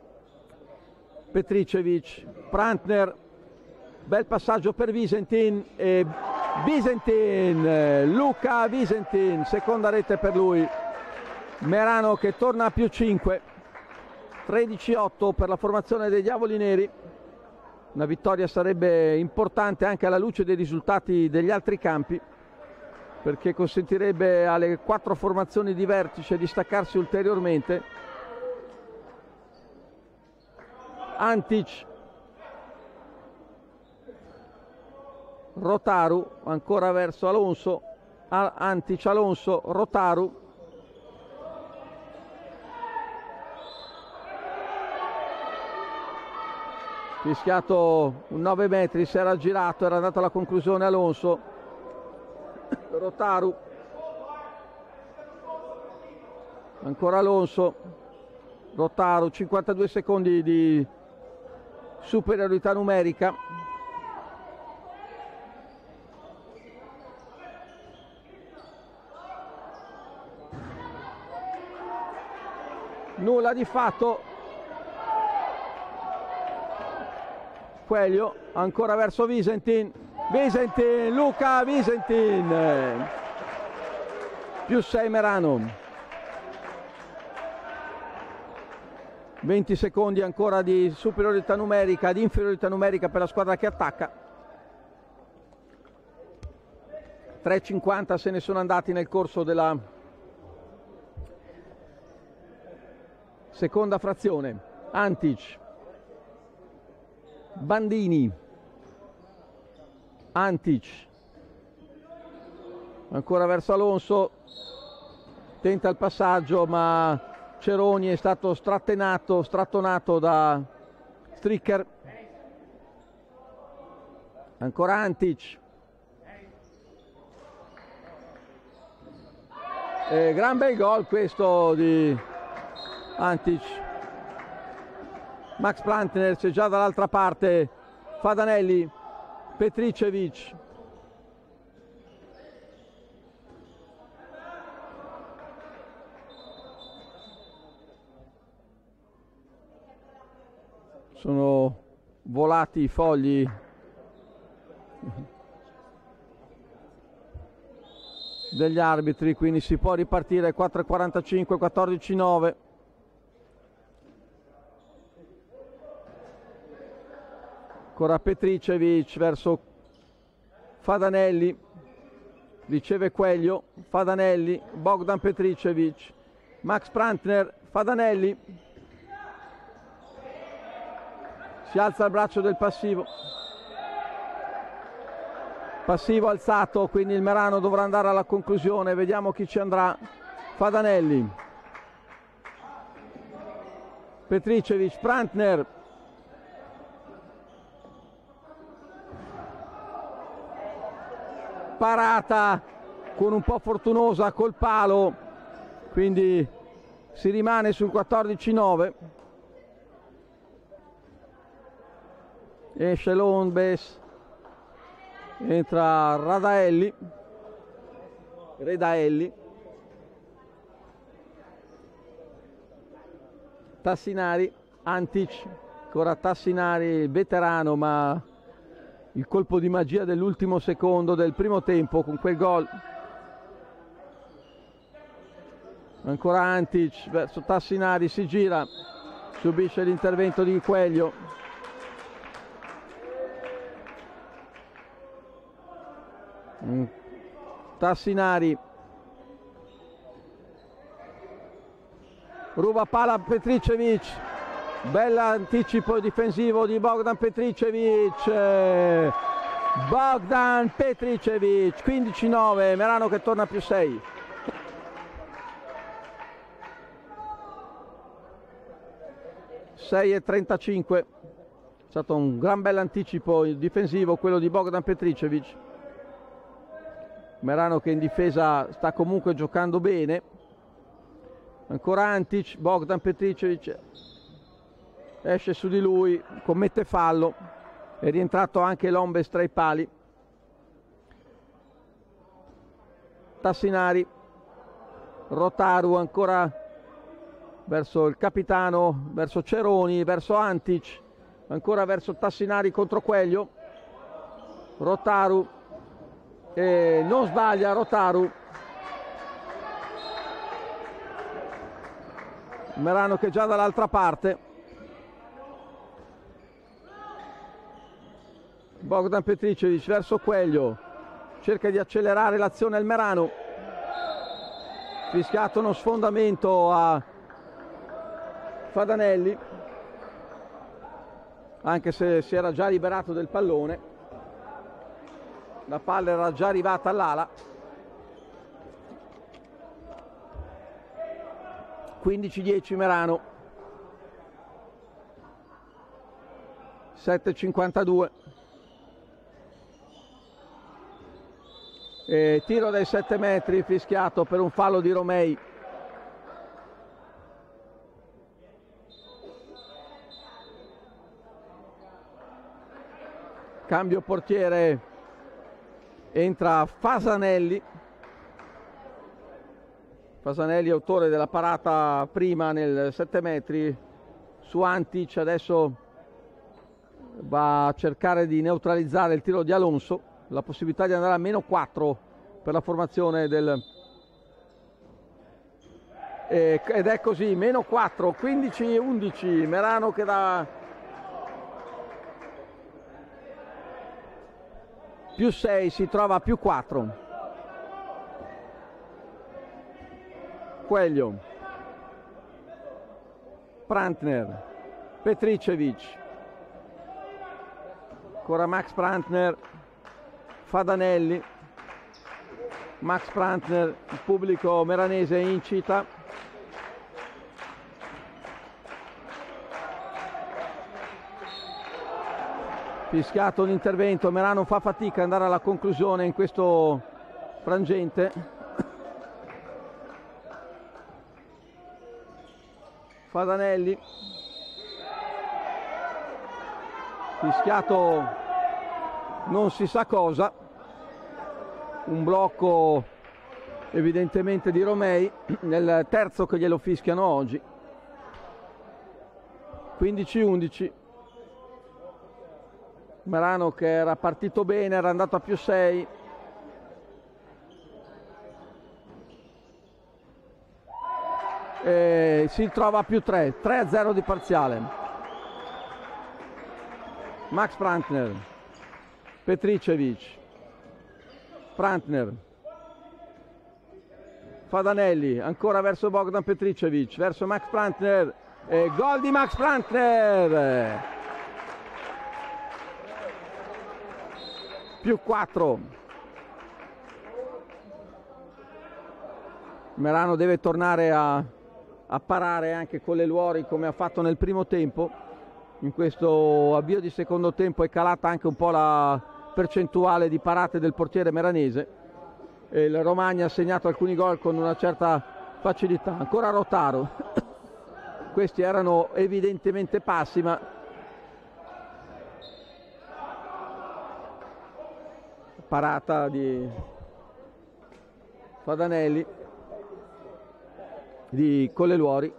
Petricevic, Prantner, bel passaggio per Visentin e Visentin, Luca Visentin, seconda rete per lui. Merano che torna a più cinque. tredici a otto per la formazione dei Diavoli Neri. Una vittoria sarebbe importante anche alla luce dei risultati degli altri campi, perché consentirebbe alle quattro formazioni di vertice di staccarsi ulteriormente. Antic, Rotaru, ancora verso Alonso, Antic, Alonso, Rotaru. Fischiato un nove metri, si era girato, era andato alla conclusione Alonso Rotaru, ancora Alonso, Rotaru, cinquantadue secondi di superiorità numerica. Nulla di fatto. Quelio ancora verso Visentin, Visentin, Luca Visentin, più sei Merano. venti secondi ancora di superiorità numerica, di inferiorità numerica per la squadra che attacca. tre e cinquanta se ne sono andati nel corso della seconda frazione. Antic, Bandini, Antic, ancora verso Alonso, tenta il passaggio ma Ceroni è stato strattenato, strattonato da Stricker. Ancora Antic, e gran bel gol questo di Antic. Max Plantner c'è già dall'altra parte, Fadanelli, Petricevic, sono volati i fogli degli arbitri, quindi si può ripartire. Quattro e quarantacinque, quattordici nove. Ancora Petricevic verso Fadanelli, riceve Quelio, Fadanelli, Bogdan Petricevic, Max Plantner, Fadanelli, si alza il braccio del passivo, passivo alzato, quindi il Merano dovrà andare alla conclusione. Vediamo chi ci andrà. Fadanelli, Petricevic, Plantner, parata con un po' fortunosa col palo, quindi si rimane sul quattordici nove. Esce Lonbes, entra Radaelli, Redaelli, Tassinari, Antic, ancora Tassinari, veterano, ma il colpo di magia dell'ultimo secondo del primo tempo con quel gol. Ancora Antic verso Tassinari, si gira, subisce l'intervento di Quelio. Tassinari ruba palla a Petricevic, bell'anticipo difensivo di Bogdan Petricevic, Bogdan Petricevic, quindici nove, Merano che torna a più sei. sei e trentacinque, è stato un gran bell'anticipo difensivo quello di Bogdan Petricevic. Merano che in difesa sta comunque giocando bene. Ancora Antic, Bogdan Petricevic esce su di lui, commette fallo, è rientrato anche Lombes tra i pali. Tassinari, Rotaru ancora verso il capitano, verso Ceroni, verso Antic, ancora verso Tassinari contro Quelio. Rotaru, e non sbaglia Rotaru. Merano che è già dall'altra parte. Bogdan Petricevic verso Quelio, cerca di accelerare l'azione al Merano. Fischiato uno sfondamento a Fadanelli, anche se si era già liberato del pallone. La palla era già arrivata all'ala. quindici dieci Merano. sette e cinquantadue. E tiro dai sette metri fischiato per un fallo di Romei. Cambio portiere, entra Fasanelli. Fasanelli, autore della parata prima nel sette metri su Antic, adesso va a cercare di neutralizzare il tiro di Alonso, la possibilità di andare a meno quattro per la formazione del... ed è così, meno quattro, quindici undici, Merano che dà più sei, si trova a più quattro. Coelho, Prantner, Petricevic, ancora Max Prantner, Fadanelli, Max Prantner, il pubblico meranese incita. Fischiato l'intervento, Merano fa fatica ad andare alla conclusione in questo frangente. Fadanelli, fischiato non si sa cosa, un blocco evidentemente di Romei, nel terzo che glielo fischiano oggi. quindici undici. Merano che era partito bene, era andato a più sei. E si trova a più tre, tre a zero di parziale. Max Prantner, Petricevic, Prantner, Fadanelli, ancora verso Bogdan Petricevic, verso Max Prantner, e gol di Max Prantner! Più quattro. Merano deve tornare a, a parare anche con le Luori come ha fatto nel primo tempo. In questo avvio di secondo tempo è calata anche un po' la percentuale di parate del portiere meranese e il Romagna ha segnato alcuni gol con una certa facilità. Ancora Rotaro. Questi erano evidentemente passi, ma parata di Fadanelli, di Colleluori,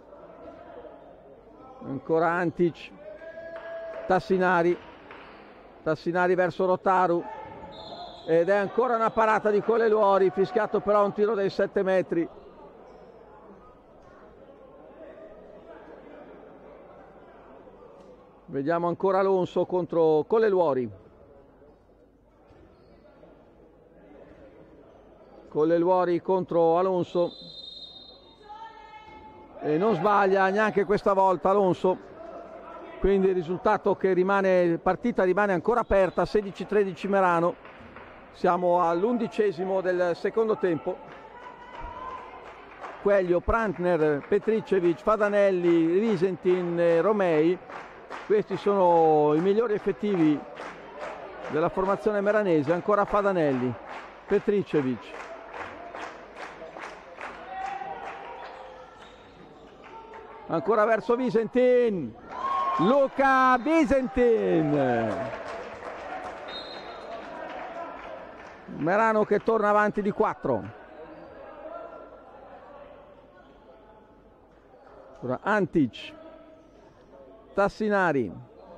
ancora Antic, Tassinari, Tassinari verso Rotaru, ed è ancora una parata di Colleluori, fischiato però un tiro dai sette metri. Vediamo ancora Alonso contro Colleluori. Colleluori contro Alonso e non sbaglia neanche questa volta Alonso, quindi il risultato che rimane, partita rimane ancora aperta, sedici tredici Merano. Siamo all'undicesimo del secondo tempo. Coelho, Prantner, Petricevic, Fadanelli, Visentin e Romei, questi sono i migliori effettivi della formazione meranese. Ancora Fadanelli, Petricevic, ancora verso Visentin, Luca Visentin. Merano che torna avanti di quattro. Antic, Tassinari,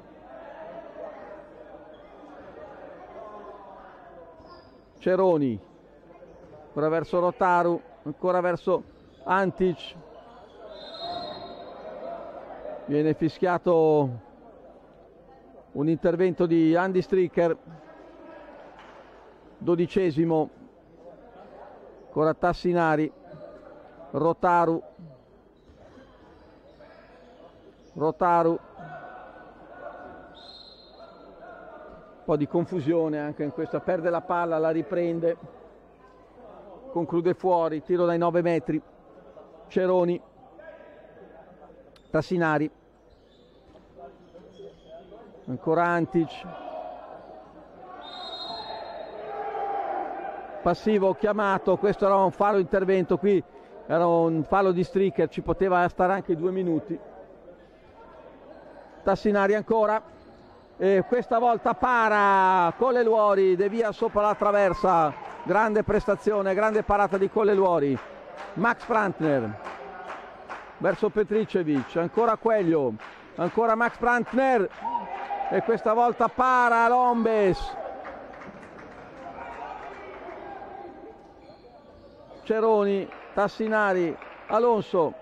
Ceroni, ancora verso Rotaru, ancora verso Antic. Viene fischiato un intervento di Andy Stricker, dodicesimo, ancora Tassinari, Rotaru, Rotaru, un po' di confusione anche in questa, perde la palla, la riprende, conclude fuori, tiro dai nove metri, Ceroni, Tassinari, ancora Antic, passivo chiamato, questo era un fallo intervento, qui era un fallo di Stricker, ci poteva stare anche due minuti. Tassinari ancora, e questa volta para Colleluori, devia sopra la traversa, grande prestazione, grande parata di Colleluori. Max Brandner verso Petricevic, ancora Quelio, ancora Max Brandner, e questa volta para Lombes. Ceroni, Tassinari, Alonso.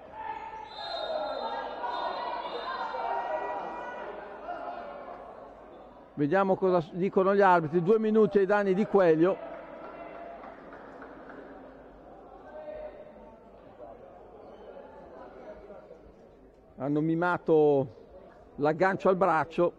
Vediamo cosa dicono gli arbitri. Due minuti ai danni di Quelio. Hanno mimato l'aggancio al braccio.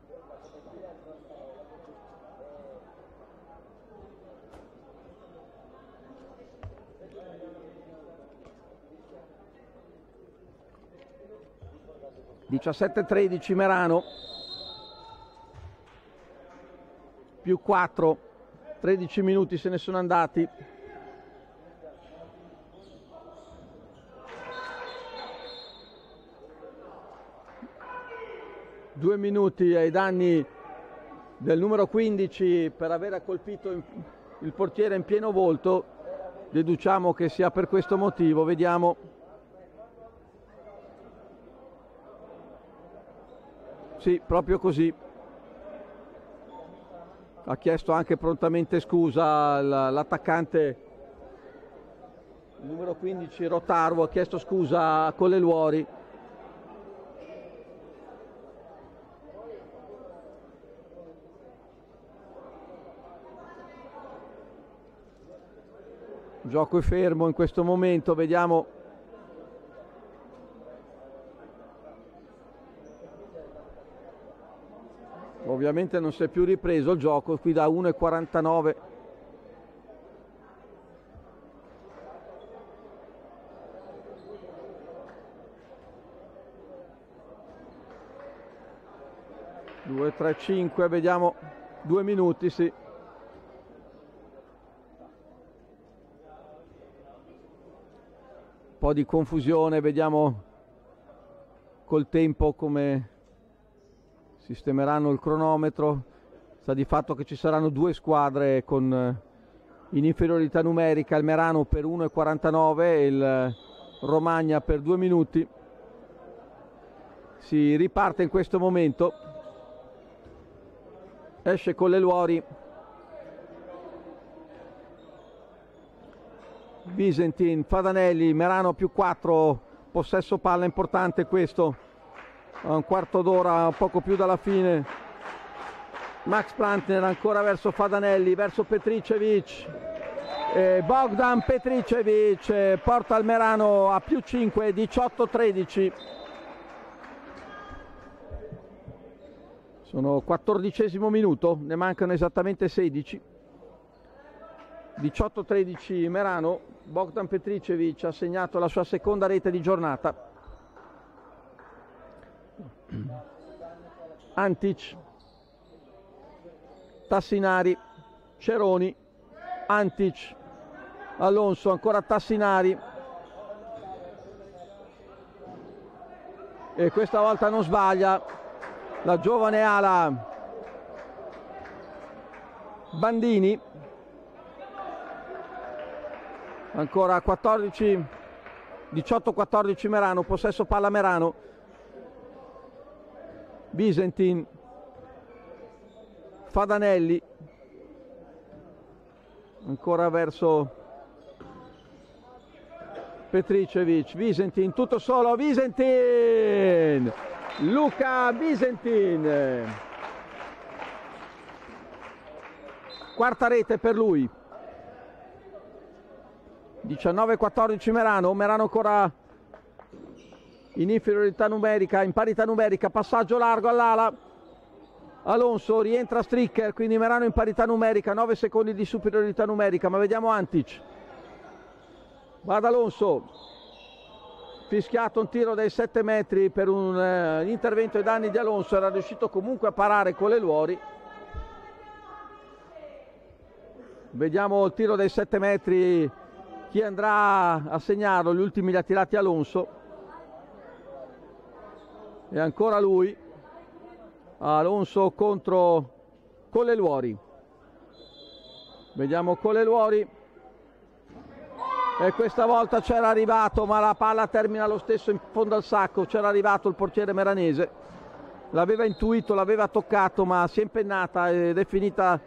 diciassette tredici Merano, più quattro, tredici minuti se ne sono andati. Due minuti ai danni del numero quindici per aver colpito il portiere in pieno volto, deduciamo che sia per questo motivo, vediamo. Sì, proprio così. Ha chiesto anche prontamente scusa l'attaccante numero quindici Rotaru, ha chiesto scusa a Colleluori. Il gioco è fermo in questo momento, vediamo. Ovviamente non si è più ripreso il gioco, qui da uno e quarantanove. due, tre, cinque, vediamo, due minuti, sì. Un po' di confusione, vediamo col tempo come sistemeranno il cronometro. Sta di fatto che ci saranno due squadre con in inferiorità numerica, il Merano per uno e quarantanove e il Romagna per due minuti. Si riparte in questo momento, esce Colleluori, Visentin, Fadanelli, Merano più quattro, possesso palla importante questo. A un quarto d'ora, poco più dalla fine. Max Brandner ancora verso Fadanelli, verso Petricevic. E Bogdan Petricevic porta il Merano a più cinque, diciotto tredici. Sono quattordicesimo minuto, ne mancano esattamente sedici. diciotto tredici Merano, Bogdan Petricevic ha segnato la sua seconda rete di giornata. Antic, Tassinari, Ceroni, Antic, Alonso, ancora Tassinari, e questa volta non sbaglia la giovane ala Bandini. Ancora quattordici, diciotto quattordici Merano, possesso palla Merano. Visentin, Fadanelli, ancora verso Petricevic, Visentin, tutto solo, Visentin, Luca Visentin, quarta rete per lui. diciannove quattordici Merano, Merano ancora in inferiorità numerica, in parità numerica, passaggio largo all'ala, Alonso, rientra Stricker, quindi Merano in parità numerica, nove secondi di superiorità numerica, ma vediamo Antic, va ad Alonso, fischiato un tiro dai sette metri per un eh, intervento ai danni di Alonso, era riuscito comunque a parare Colleluori. Vediamo il tiro dai sette metri, chi andrà a segnarlo, gli ultimi li ha tirati Alonso. E ancora lui, Alonso contro Colleluori. Vediamo Colleluori. E questa volta c'era arrivato, ma la palla termina lo stesso in fondo al sacco. C'era arrivato il portiere meranese, l'aveva intuito, l'aveva toccato, ma si è impennata ed è finita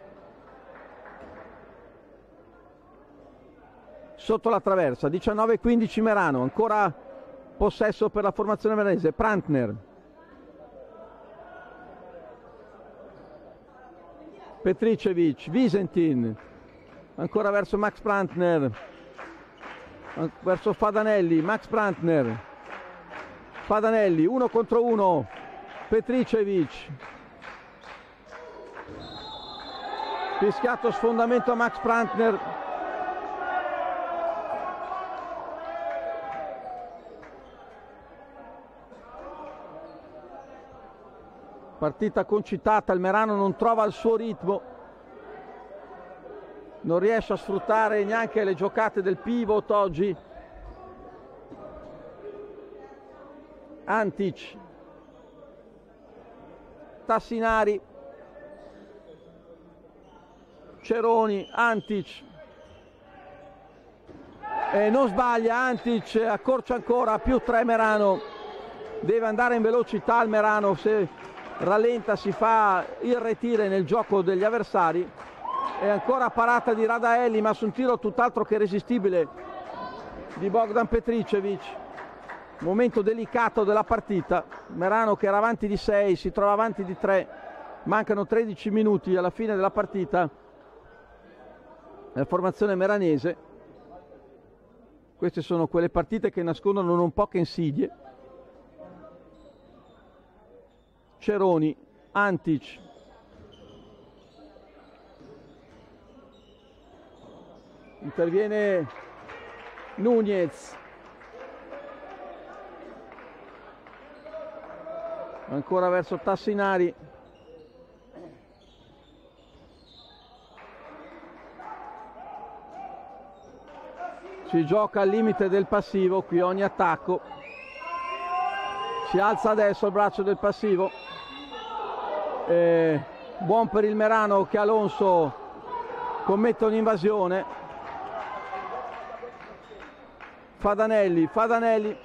sotto la traversa. diciannove quindici Merano, ancora possesso per la formazione meranese. Prantner, Petricevic, Visentin, ancora verso Max Prantner, verso Fadanelli, Max Prantner, Fadanelli, uno contro uno, Petricevic, fischiato sfondamento a Max Prantner. Partita concitata, il Merano non trova il suo ritmo, non riesce a sfruttare neanche le giocate del pivot oggi. Antic, Tassinari, Ceroni, Antic, e non sbaglia Antic, accorcia ancora, più tre Merano, deve andare in velocità il Merano, se rallenta si fa irretire nel gioco degli avversari. E ancora parata di Radaelli, ma su un tiro tutt'altro che resistibile di Bogdan Petricevic. Momento delicato della partita, Merano che era avanti di sei, si trova avanti di tre, mancano tredici minuti alla fine della partita. La formazione meranese, queste sono quelle partite che nascondono non poche insidie. Ceroni, Antic, interviene Nunez, ancora verso Tassinari, si gioca al limite del passivo qui ogni attacco. Si alza adesso il braccio del passivo. Eh, buon per il Merano che Alonso commette un'invasione. Fadanelli, Fadanelli.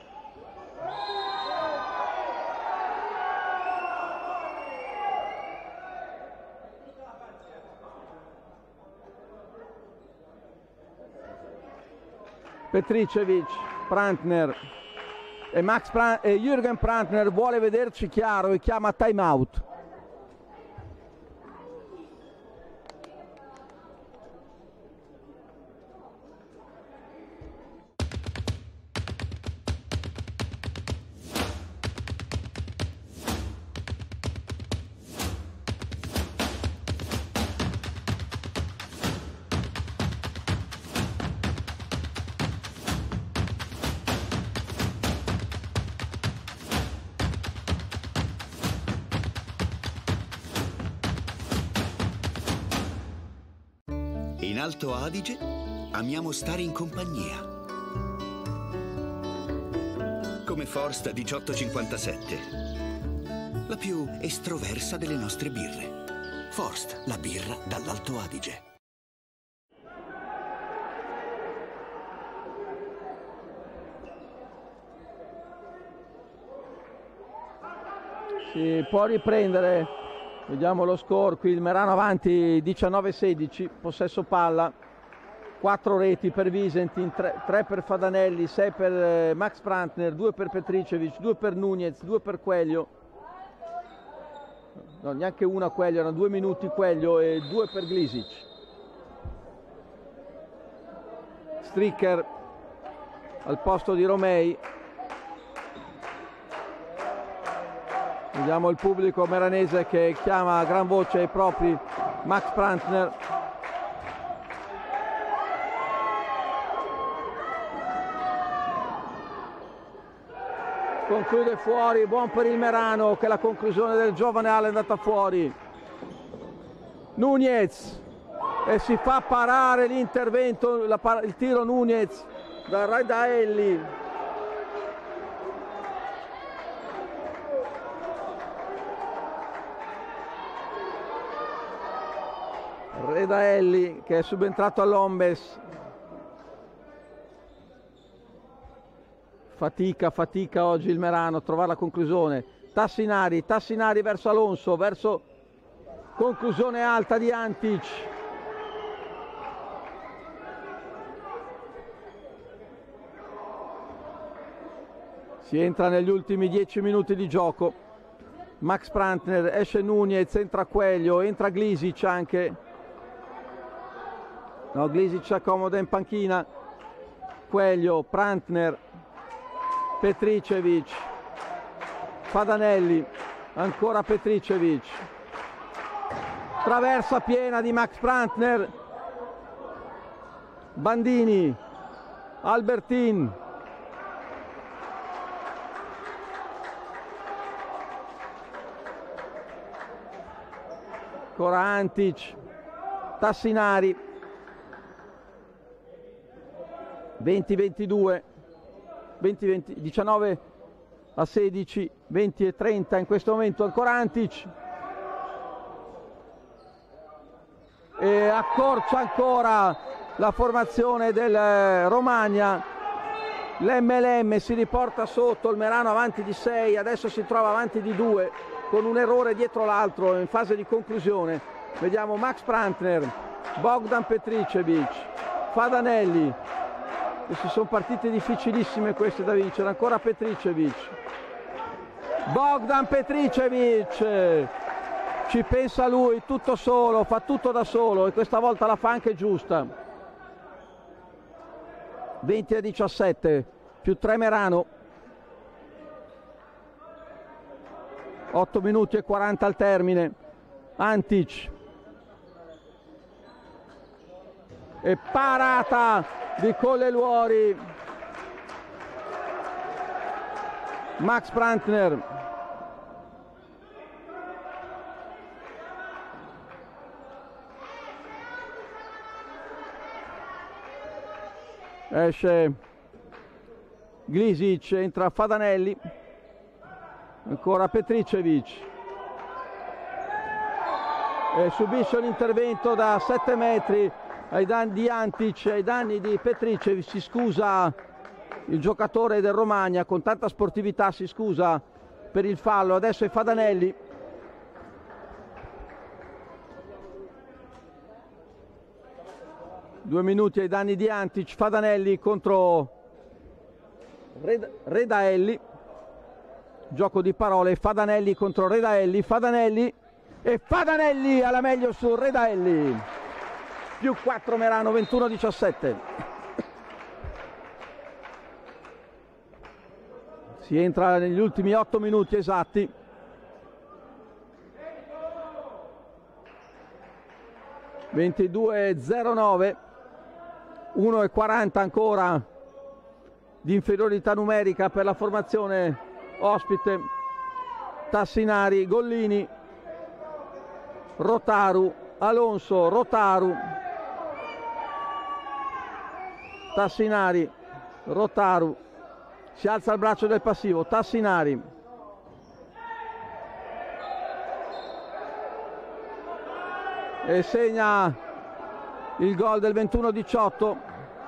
Petricevic, Prantner. E, Max Pran- e Jürgen Prantner vuole vederci chiaro e chiama time out. In Alto Adige amiamo stare in compagnia. Come Forst diciottocentocinquantasette, la più estroversa delle nostre birre. Forst, la birra dall'Alto Adige. Si può riprendere. Vediamo lo score, qui il Merano avanti diciannove sedici, possesso palla, quattro reti per Visentin, tre per Fadanelli, sei per Max Prantner, due per Petricevic, due per Nunez, due per Queglio, no neanche una Queglio, erano due minuti Queglio e due per Glisic. Stricker al posto di Romei. Vediamo il pubblico meranese che chiama a gran voce ai propri Max Prantner. Conclude fuori, buon per il Merano che la conclusione del giovane Ale è andata fuori. Nunez e si fa parare l'intervento, il tiro Nunez da Redaelli. Redaelli che è subentrato all'Ombes. Fatica, fatica oggi il Merano a trovare la conclusione. Tassinari, Tassinari verso Alonso, verso conclusione alta di Antic. Si entra negli ultimi dieci minuti di gioco. Max Prantner, esce Nunez, entra Quaglio, entra Glisic anche. No, Glisic si accomoda in panchina. Quaglio, Prantner, Petricevic, Fadanelli, ancora Petricevic. Traversa piena di Max Prantner. Bandini, Albertin. Ancora Antic, Tassinari. venti ventidue, venti, venti, diciannove a sedici, venti e trenta in questo momento. Ancora Antic. E accorcia ancora la formazione del Romagna. L'M L M si riporta sotto, il Merano avanti di sei, adesso si trova avanti di due con un errore dietro l'altro in fase di conclusione. Vediamo Max Prantner, Bogdan Petricevic, Fadanelli. Queste sono partite difficilissime queste da vincere. Ancora Petricevic, Bogdan Petricevic, ci pensa lui tutto solo, fa tutto da solo e questa volta la fa anche giusta. venti a diciassette, più tre Merano. otto minuti e quaranta al termine. Antic. E parata di Colleluori. Max Prantner. Esce Glisic, entra Fadanelli. Ancora Petricevic. E subisce l'intervento da sette metri ai danni di Antic, ai danni di Petricevic. Si scusa il giocatore del Romagna, con tanta sportività si scusa per il fallo. Adesso è Fadanelli. Due minuti ai danni di Antic. Fadanelli contro Red Redaelli. Gioco di parole. Fadanelli contro Redaelli. Fadanelli e Fadanelli alla meglio su Redaelli. Più quattro Merano, ventuno a diciassette. Si entra negli ultimi otto minuti esatti. ventidue a zero nove. uno e quaranta ancora di inferiorità numerica per la formazione ospite. Tassinari, Gollini, Rotaru, Alonso, Rotaru, Tassinari, Rotaru, si alza il braccio del passivo, Tassinari, e segna il gol del ventuno a diciotto.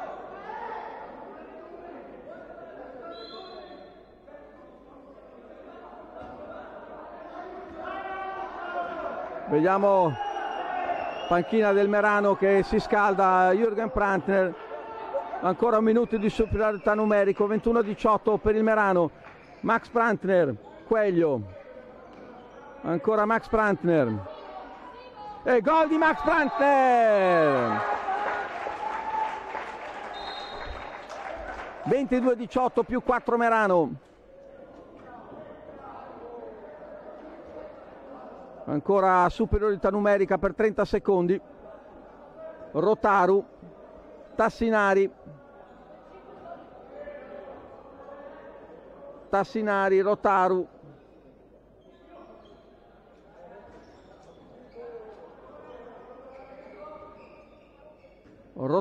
Vediamo panchina del Merano che si scalda. Jürgen Prantner, ancora un minuto di superiorità numerico, ventuno a diciotto per il Merano. Max Prantner, Quaglio, ancora Max Prantner e gol di Max Prantner. ventidue a diciotto, più quattro Merano. Ancora superiorità numerica per trenta secondi. Rotaru, Tassinari, Tassinari, Rotaru,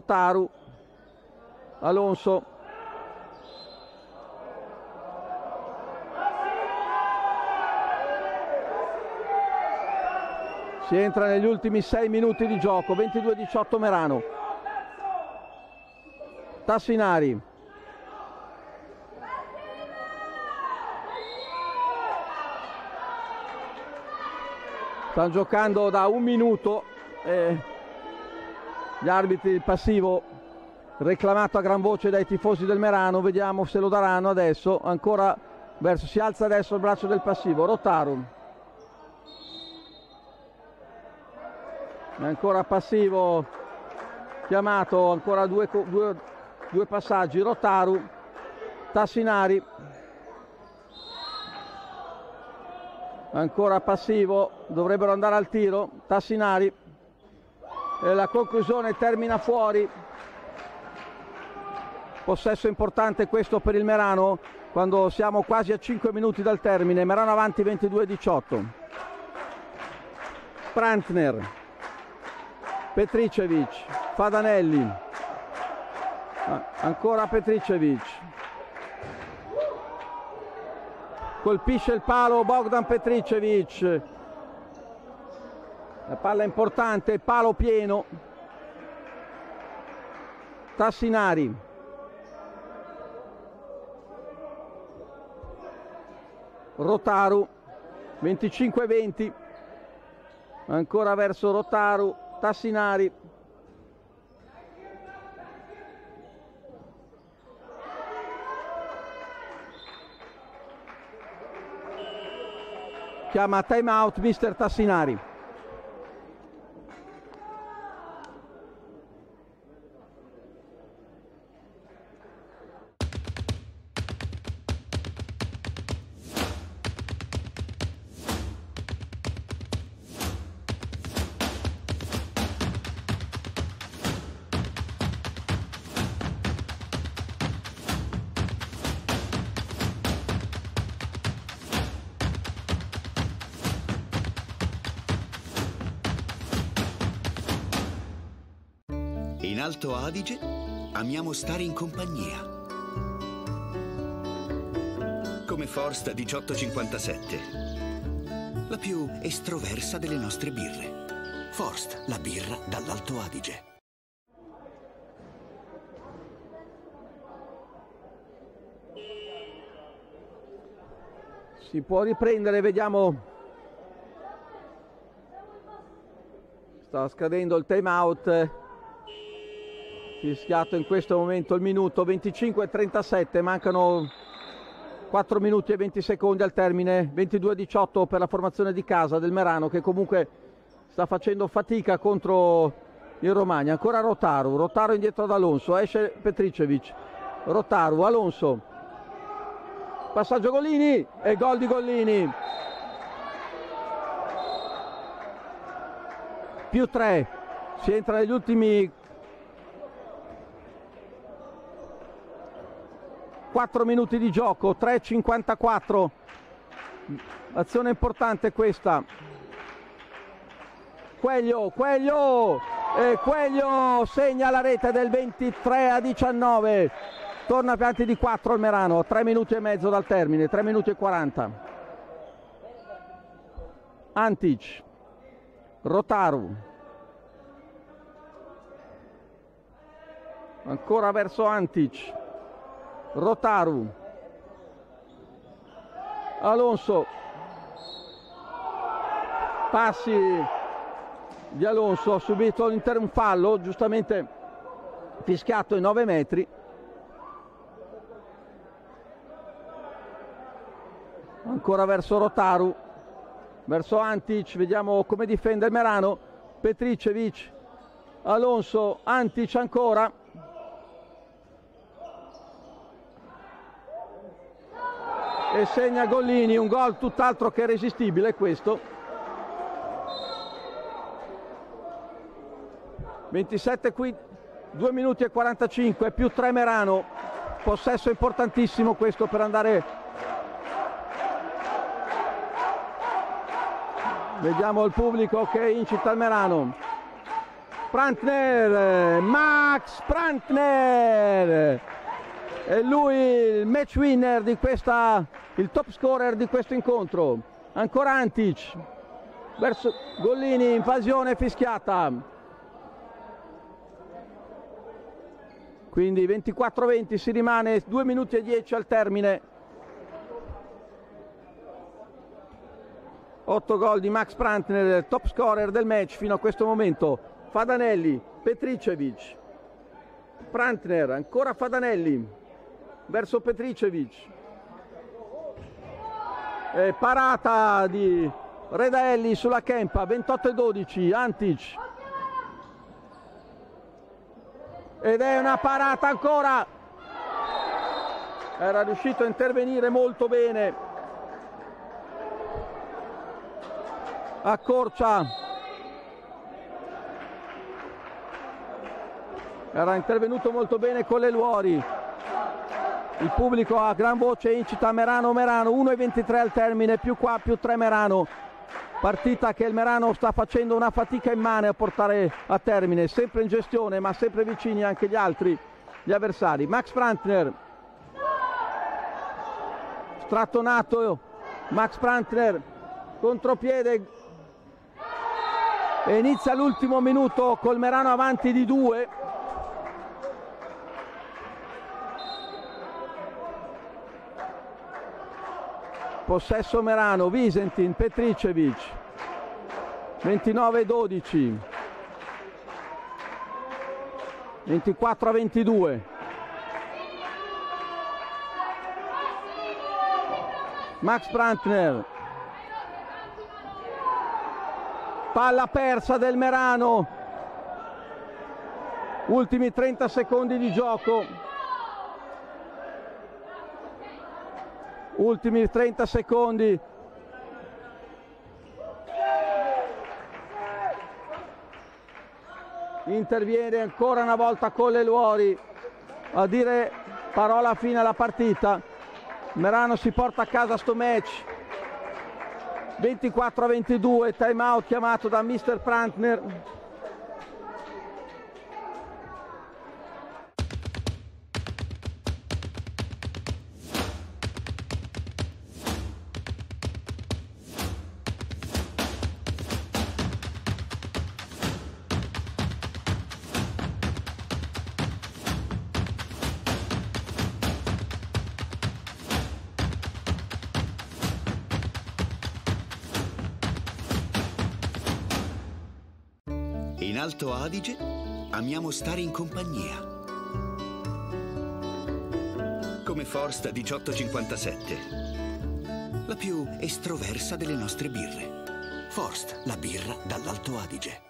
Rotaru, Alonso, si entra negli ultimi sei minuti di gioco, ventidue a diciotto Merano. Tassinari, stanno giocando da un minuto, eh, gli arbitri, il passivo reclamato a gran voce dai tifosi del Merano, vediamo se lo daranno adesso. Ancora verso, si alza adesso il braccio del passivo, Rotaru, ancora passivo chiamato, ancora due, due, due passaggi, Rotaru, Tassinari, ancora passivo, dovrebbero andare al tiro, Tassinari, e la conclusione termina fuori. Possesso importante questo per il Merano quando siamo quasi a cinque minuti dal termine. Merano avanti ventidue a diciotto. Prantner, Petricevic, Fadanelli, ancora Petricevic, colpisce il palo Bogdan Petricevic, la palla importante, palo pieno. Tassinari, Rotaru, venticinque a venti, ancora verso Rotaru, Tassinari, chiama time out mister Tassinari. In Alto Adige amiamo stare in compagnia. Come Forst diciottocentocinquantasette, la più estroversa delle nostre birre. Forst, la birra dall'Alto Adige. Si può riprendere, vediamo. Sta scadendo il time out. Fischiato in questo momento il minuto, venticinque a trentasette, mancano quattro minuti e venti secondi al termine, ventidue a diciotto per la formazione di casa del Merano, che comunque sta facendo fatica contro il Romagna. Ancora Rotaru, Rotaru indietro ad Alonso, esce Petricevic, Rotaru, Alonso, passaggio Gollini e gol di Gollini. Più tre, si entra negli ultimi quattro minuti di gioco, tre a cinquantaquattro, azione importante questa. Quaglio, Quaglio, e Quaglio segna la rete del ventitré a diciannove, torna avanti di quattro al Merano, tre minuti e mezzo dal termine, tre minuti e quaranta. Antic, Rotaru, ancora verso Antic, Rotaru, Alonso, passi di Alonso, ha subito un fallo giustamente fischiato in nove metri. Ancora verso Rotaru, verso Antic, vediamo come difende il Merano. Petricevic, Alonso, Antic ancora, e segna Gollini, un gol tutt'altro che irresistibile questo. ventisette qui, due minuti e quarantacinque, più tre Merano, possesso importantissimo questo per andare. Vediamo il pubblico che incita il Merano. Prantner, Max Prantner, è lui il match winner di questa, il top scorer di questo incontro. Ancora Antic verso Gollini, invasione fischiata, quindi ventiquattro venti, si rimane due minuti e dieci al termine. otto gol di Max Prantner, top scorer del match fino a questo momento. Fadanelli, Petricevic, Prantner, ancora Fadanelli verso Petricevic, e parata di Redaelli sulla Kempa, ventotto e dodici, Antic, ed è una parata ancora, era riuscito a intervenire molto bene, accorcia, era intervenuto molto bene con le Luori. Il pubblico a gran voce incita Merano Merano, uno e ventitré al termine, più qua più tre Merano, partita che il Merano sta facendo una fatica immane a portare a termine, sempre in gestione ma sempre vicini anche gli altri, gli avversari. Max Prantner, strattonato Max Prantner, contropiede, e inizia l'ultimo minuto col Merano avanti di due. Possesso Merano, Visentin, Petricevic, ventinove a dodici, ventiquattro a ventidue. Max Prantner, palla persa del Merano, ultimi trenta secondi di gioco. Ultimi trenta secondi. Interviene ancora una volta con le Luori a dire parola fine alla partita. Merano si porta a casa sto match. ventiquattro a ventidue, time out chiamato da mister Prantner. In Alto Adige amiamo stare in compagnia. Come Forst diciottocentocinquantasette, la più estroversa delle nostre birre. Forst, la birra dall'Alto Adige.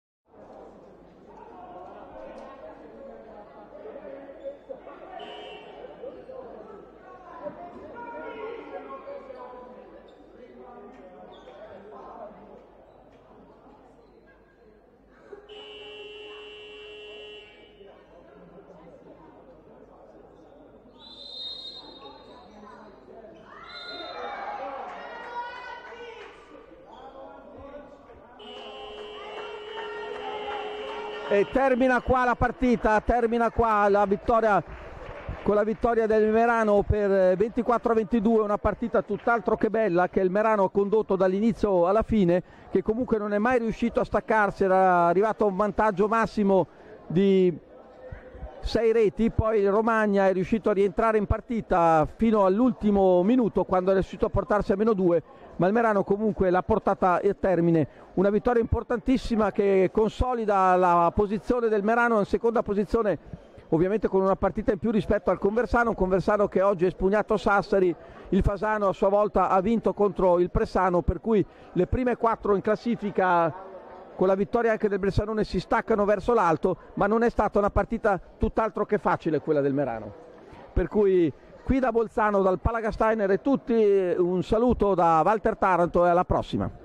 E termina qua la partita, termina qua la vittoria, con la vittoria del Merano per ventiquattro a ventidue, una partita tutt'altro che bella che il Merano ha condotto dall'inizio alla fine, che comunque non è mai riuscito a staccarsi, era arrivato a un vantaggio massimo di sei reti, poi il Romagna è riuscito a rientrare in partita fino all'ultimo minuto quando è riuscito a portarsi a meno due, ma il Merano comunque l'ha portata a termine. Una vittoria importantissima che consolida la posizione del Merano in seconda posizione, ovviamente con una partita in più rispetto al Conversano, un Conversano che oggi ha espugnato Sassari. Il Fasano a sua volta ha vinto contro il Pressano, per cui le prime quattro in classifica con la vittoria anche del Bressanone si staccano verso l'alto, ma non è stata una partita tutt'altro che facile quella del Merano. Per cui qui da Bolzano, dal Palagasteiner e tutti, un saluto da Walter Taranto e alla prossima.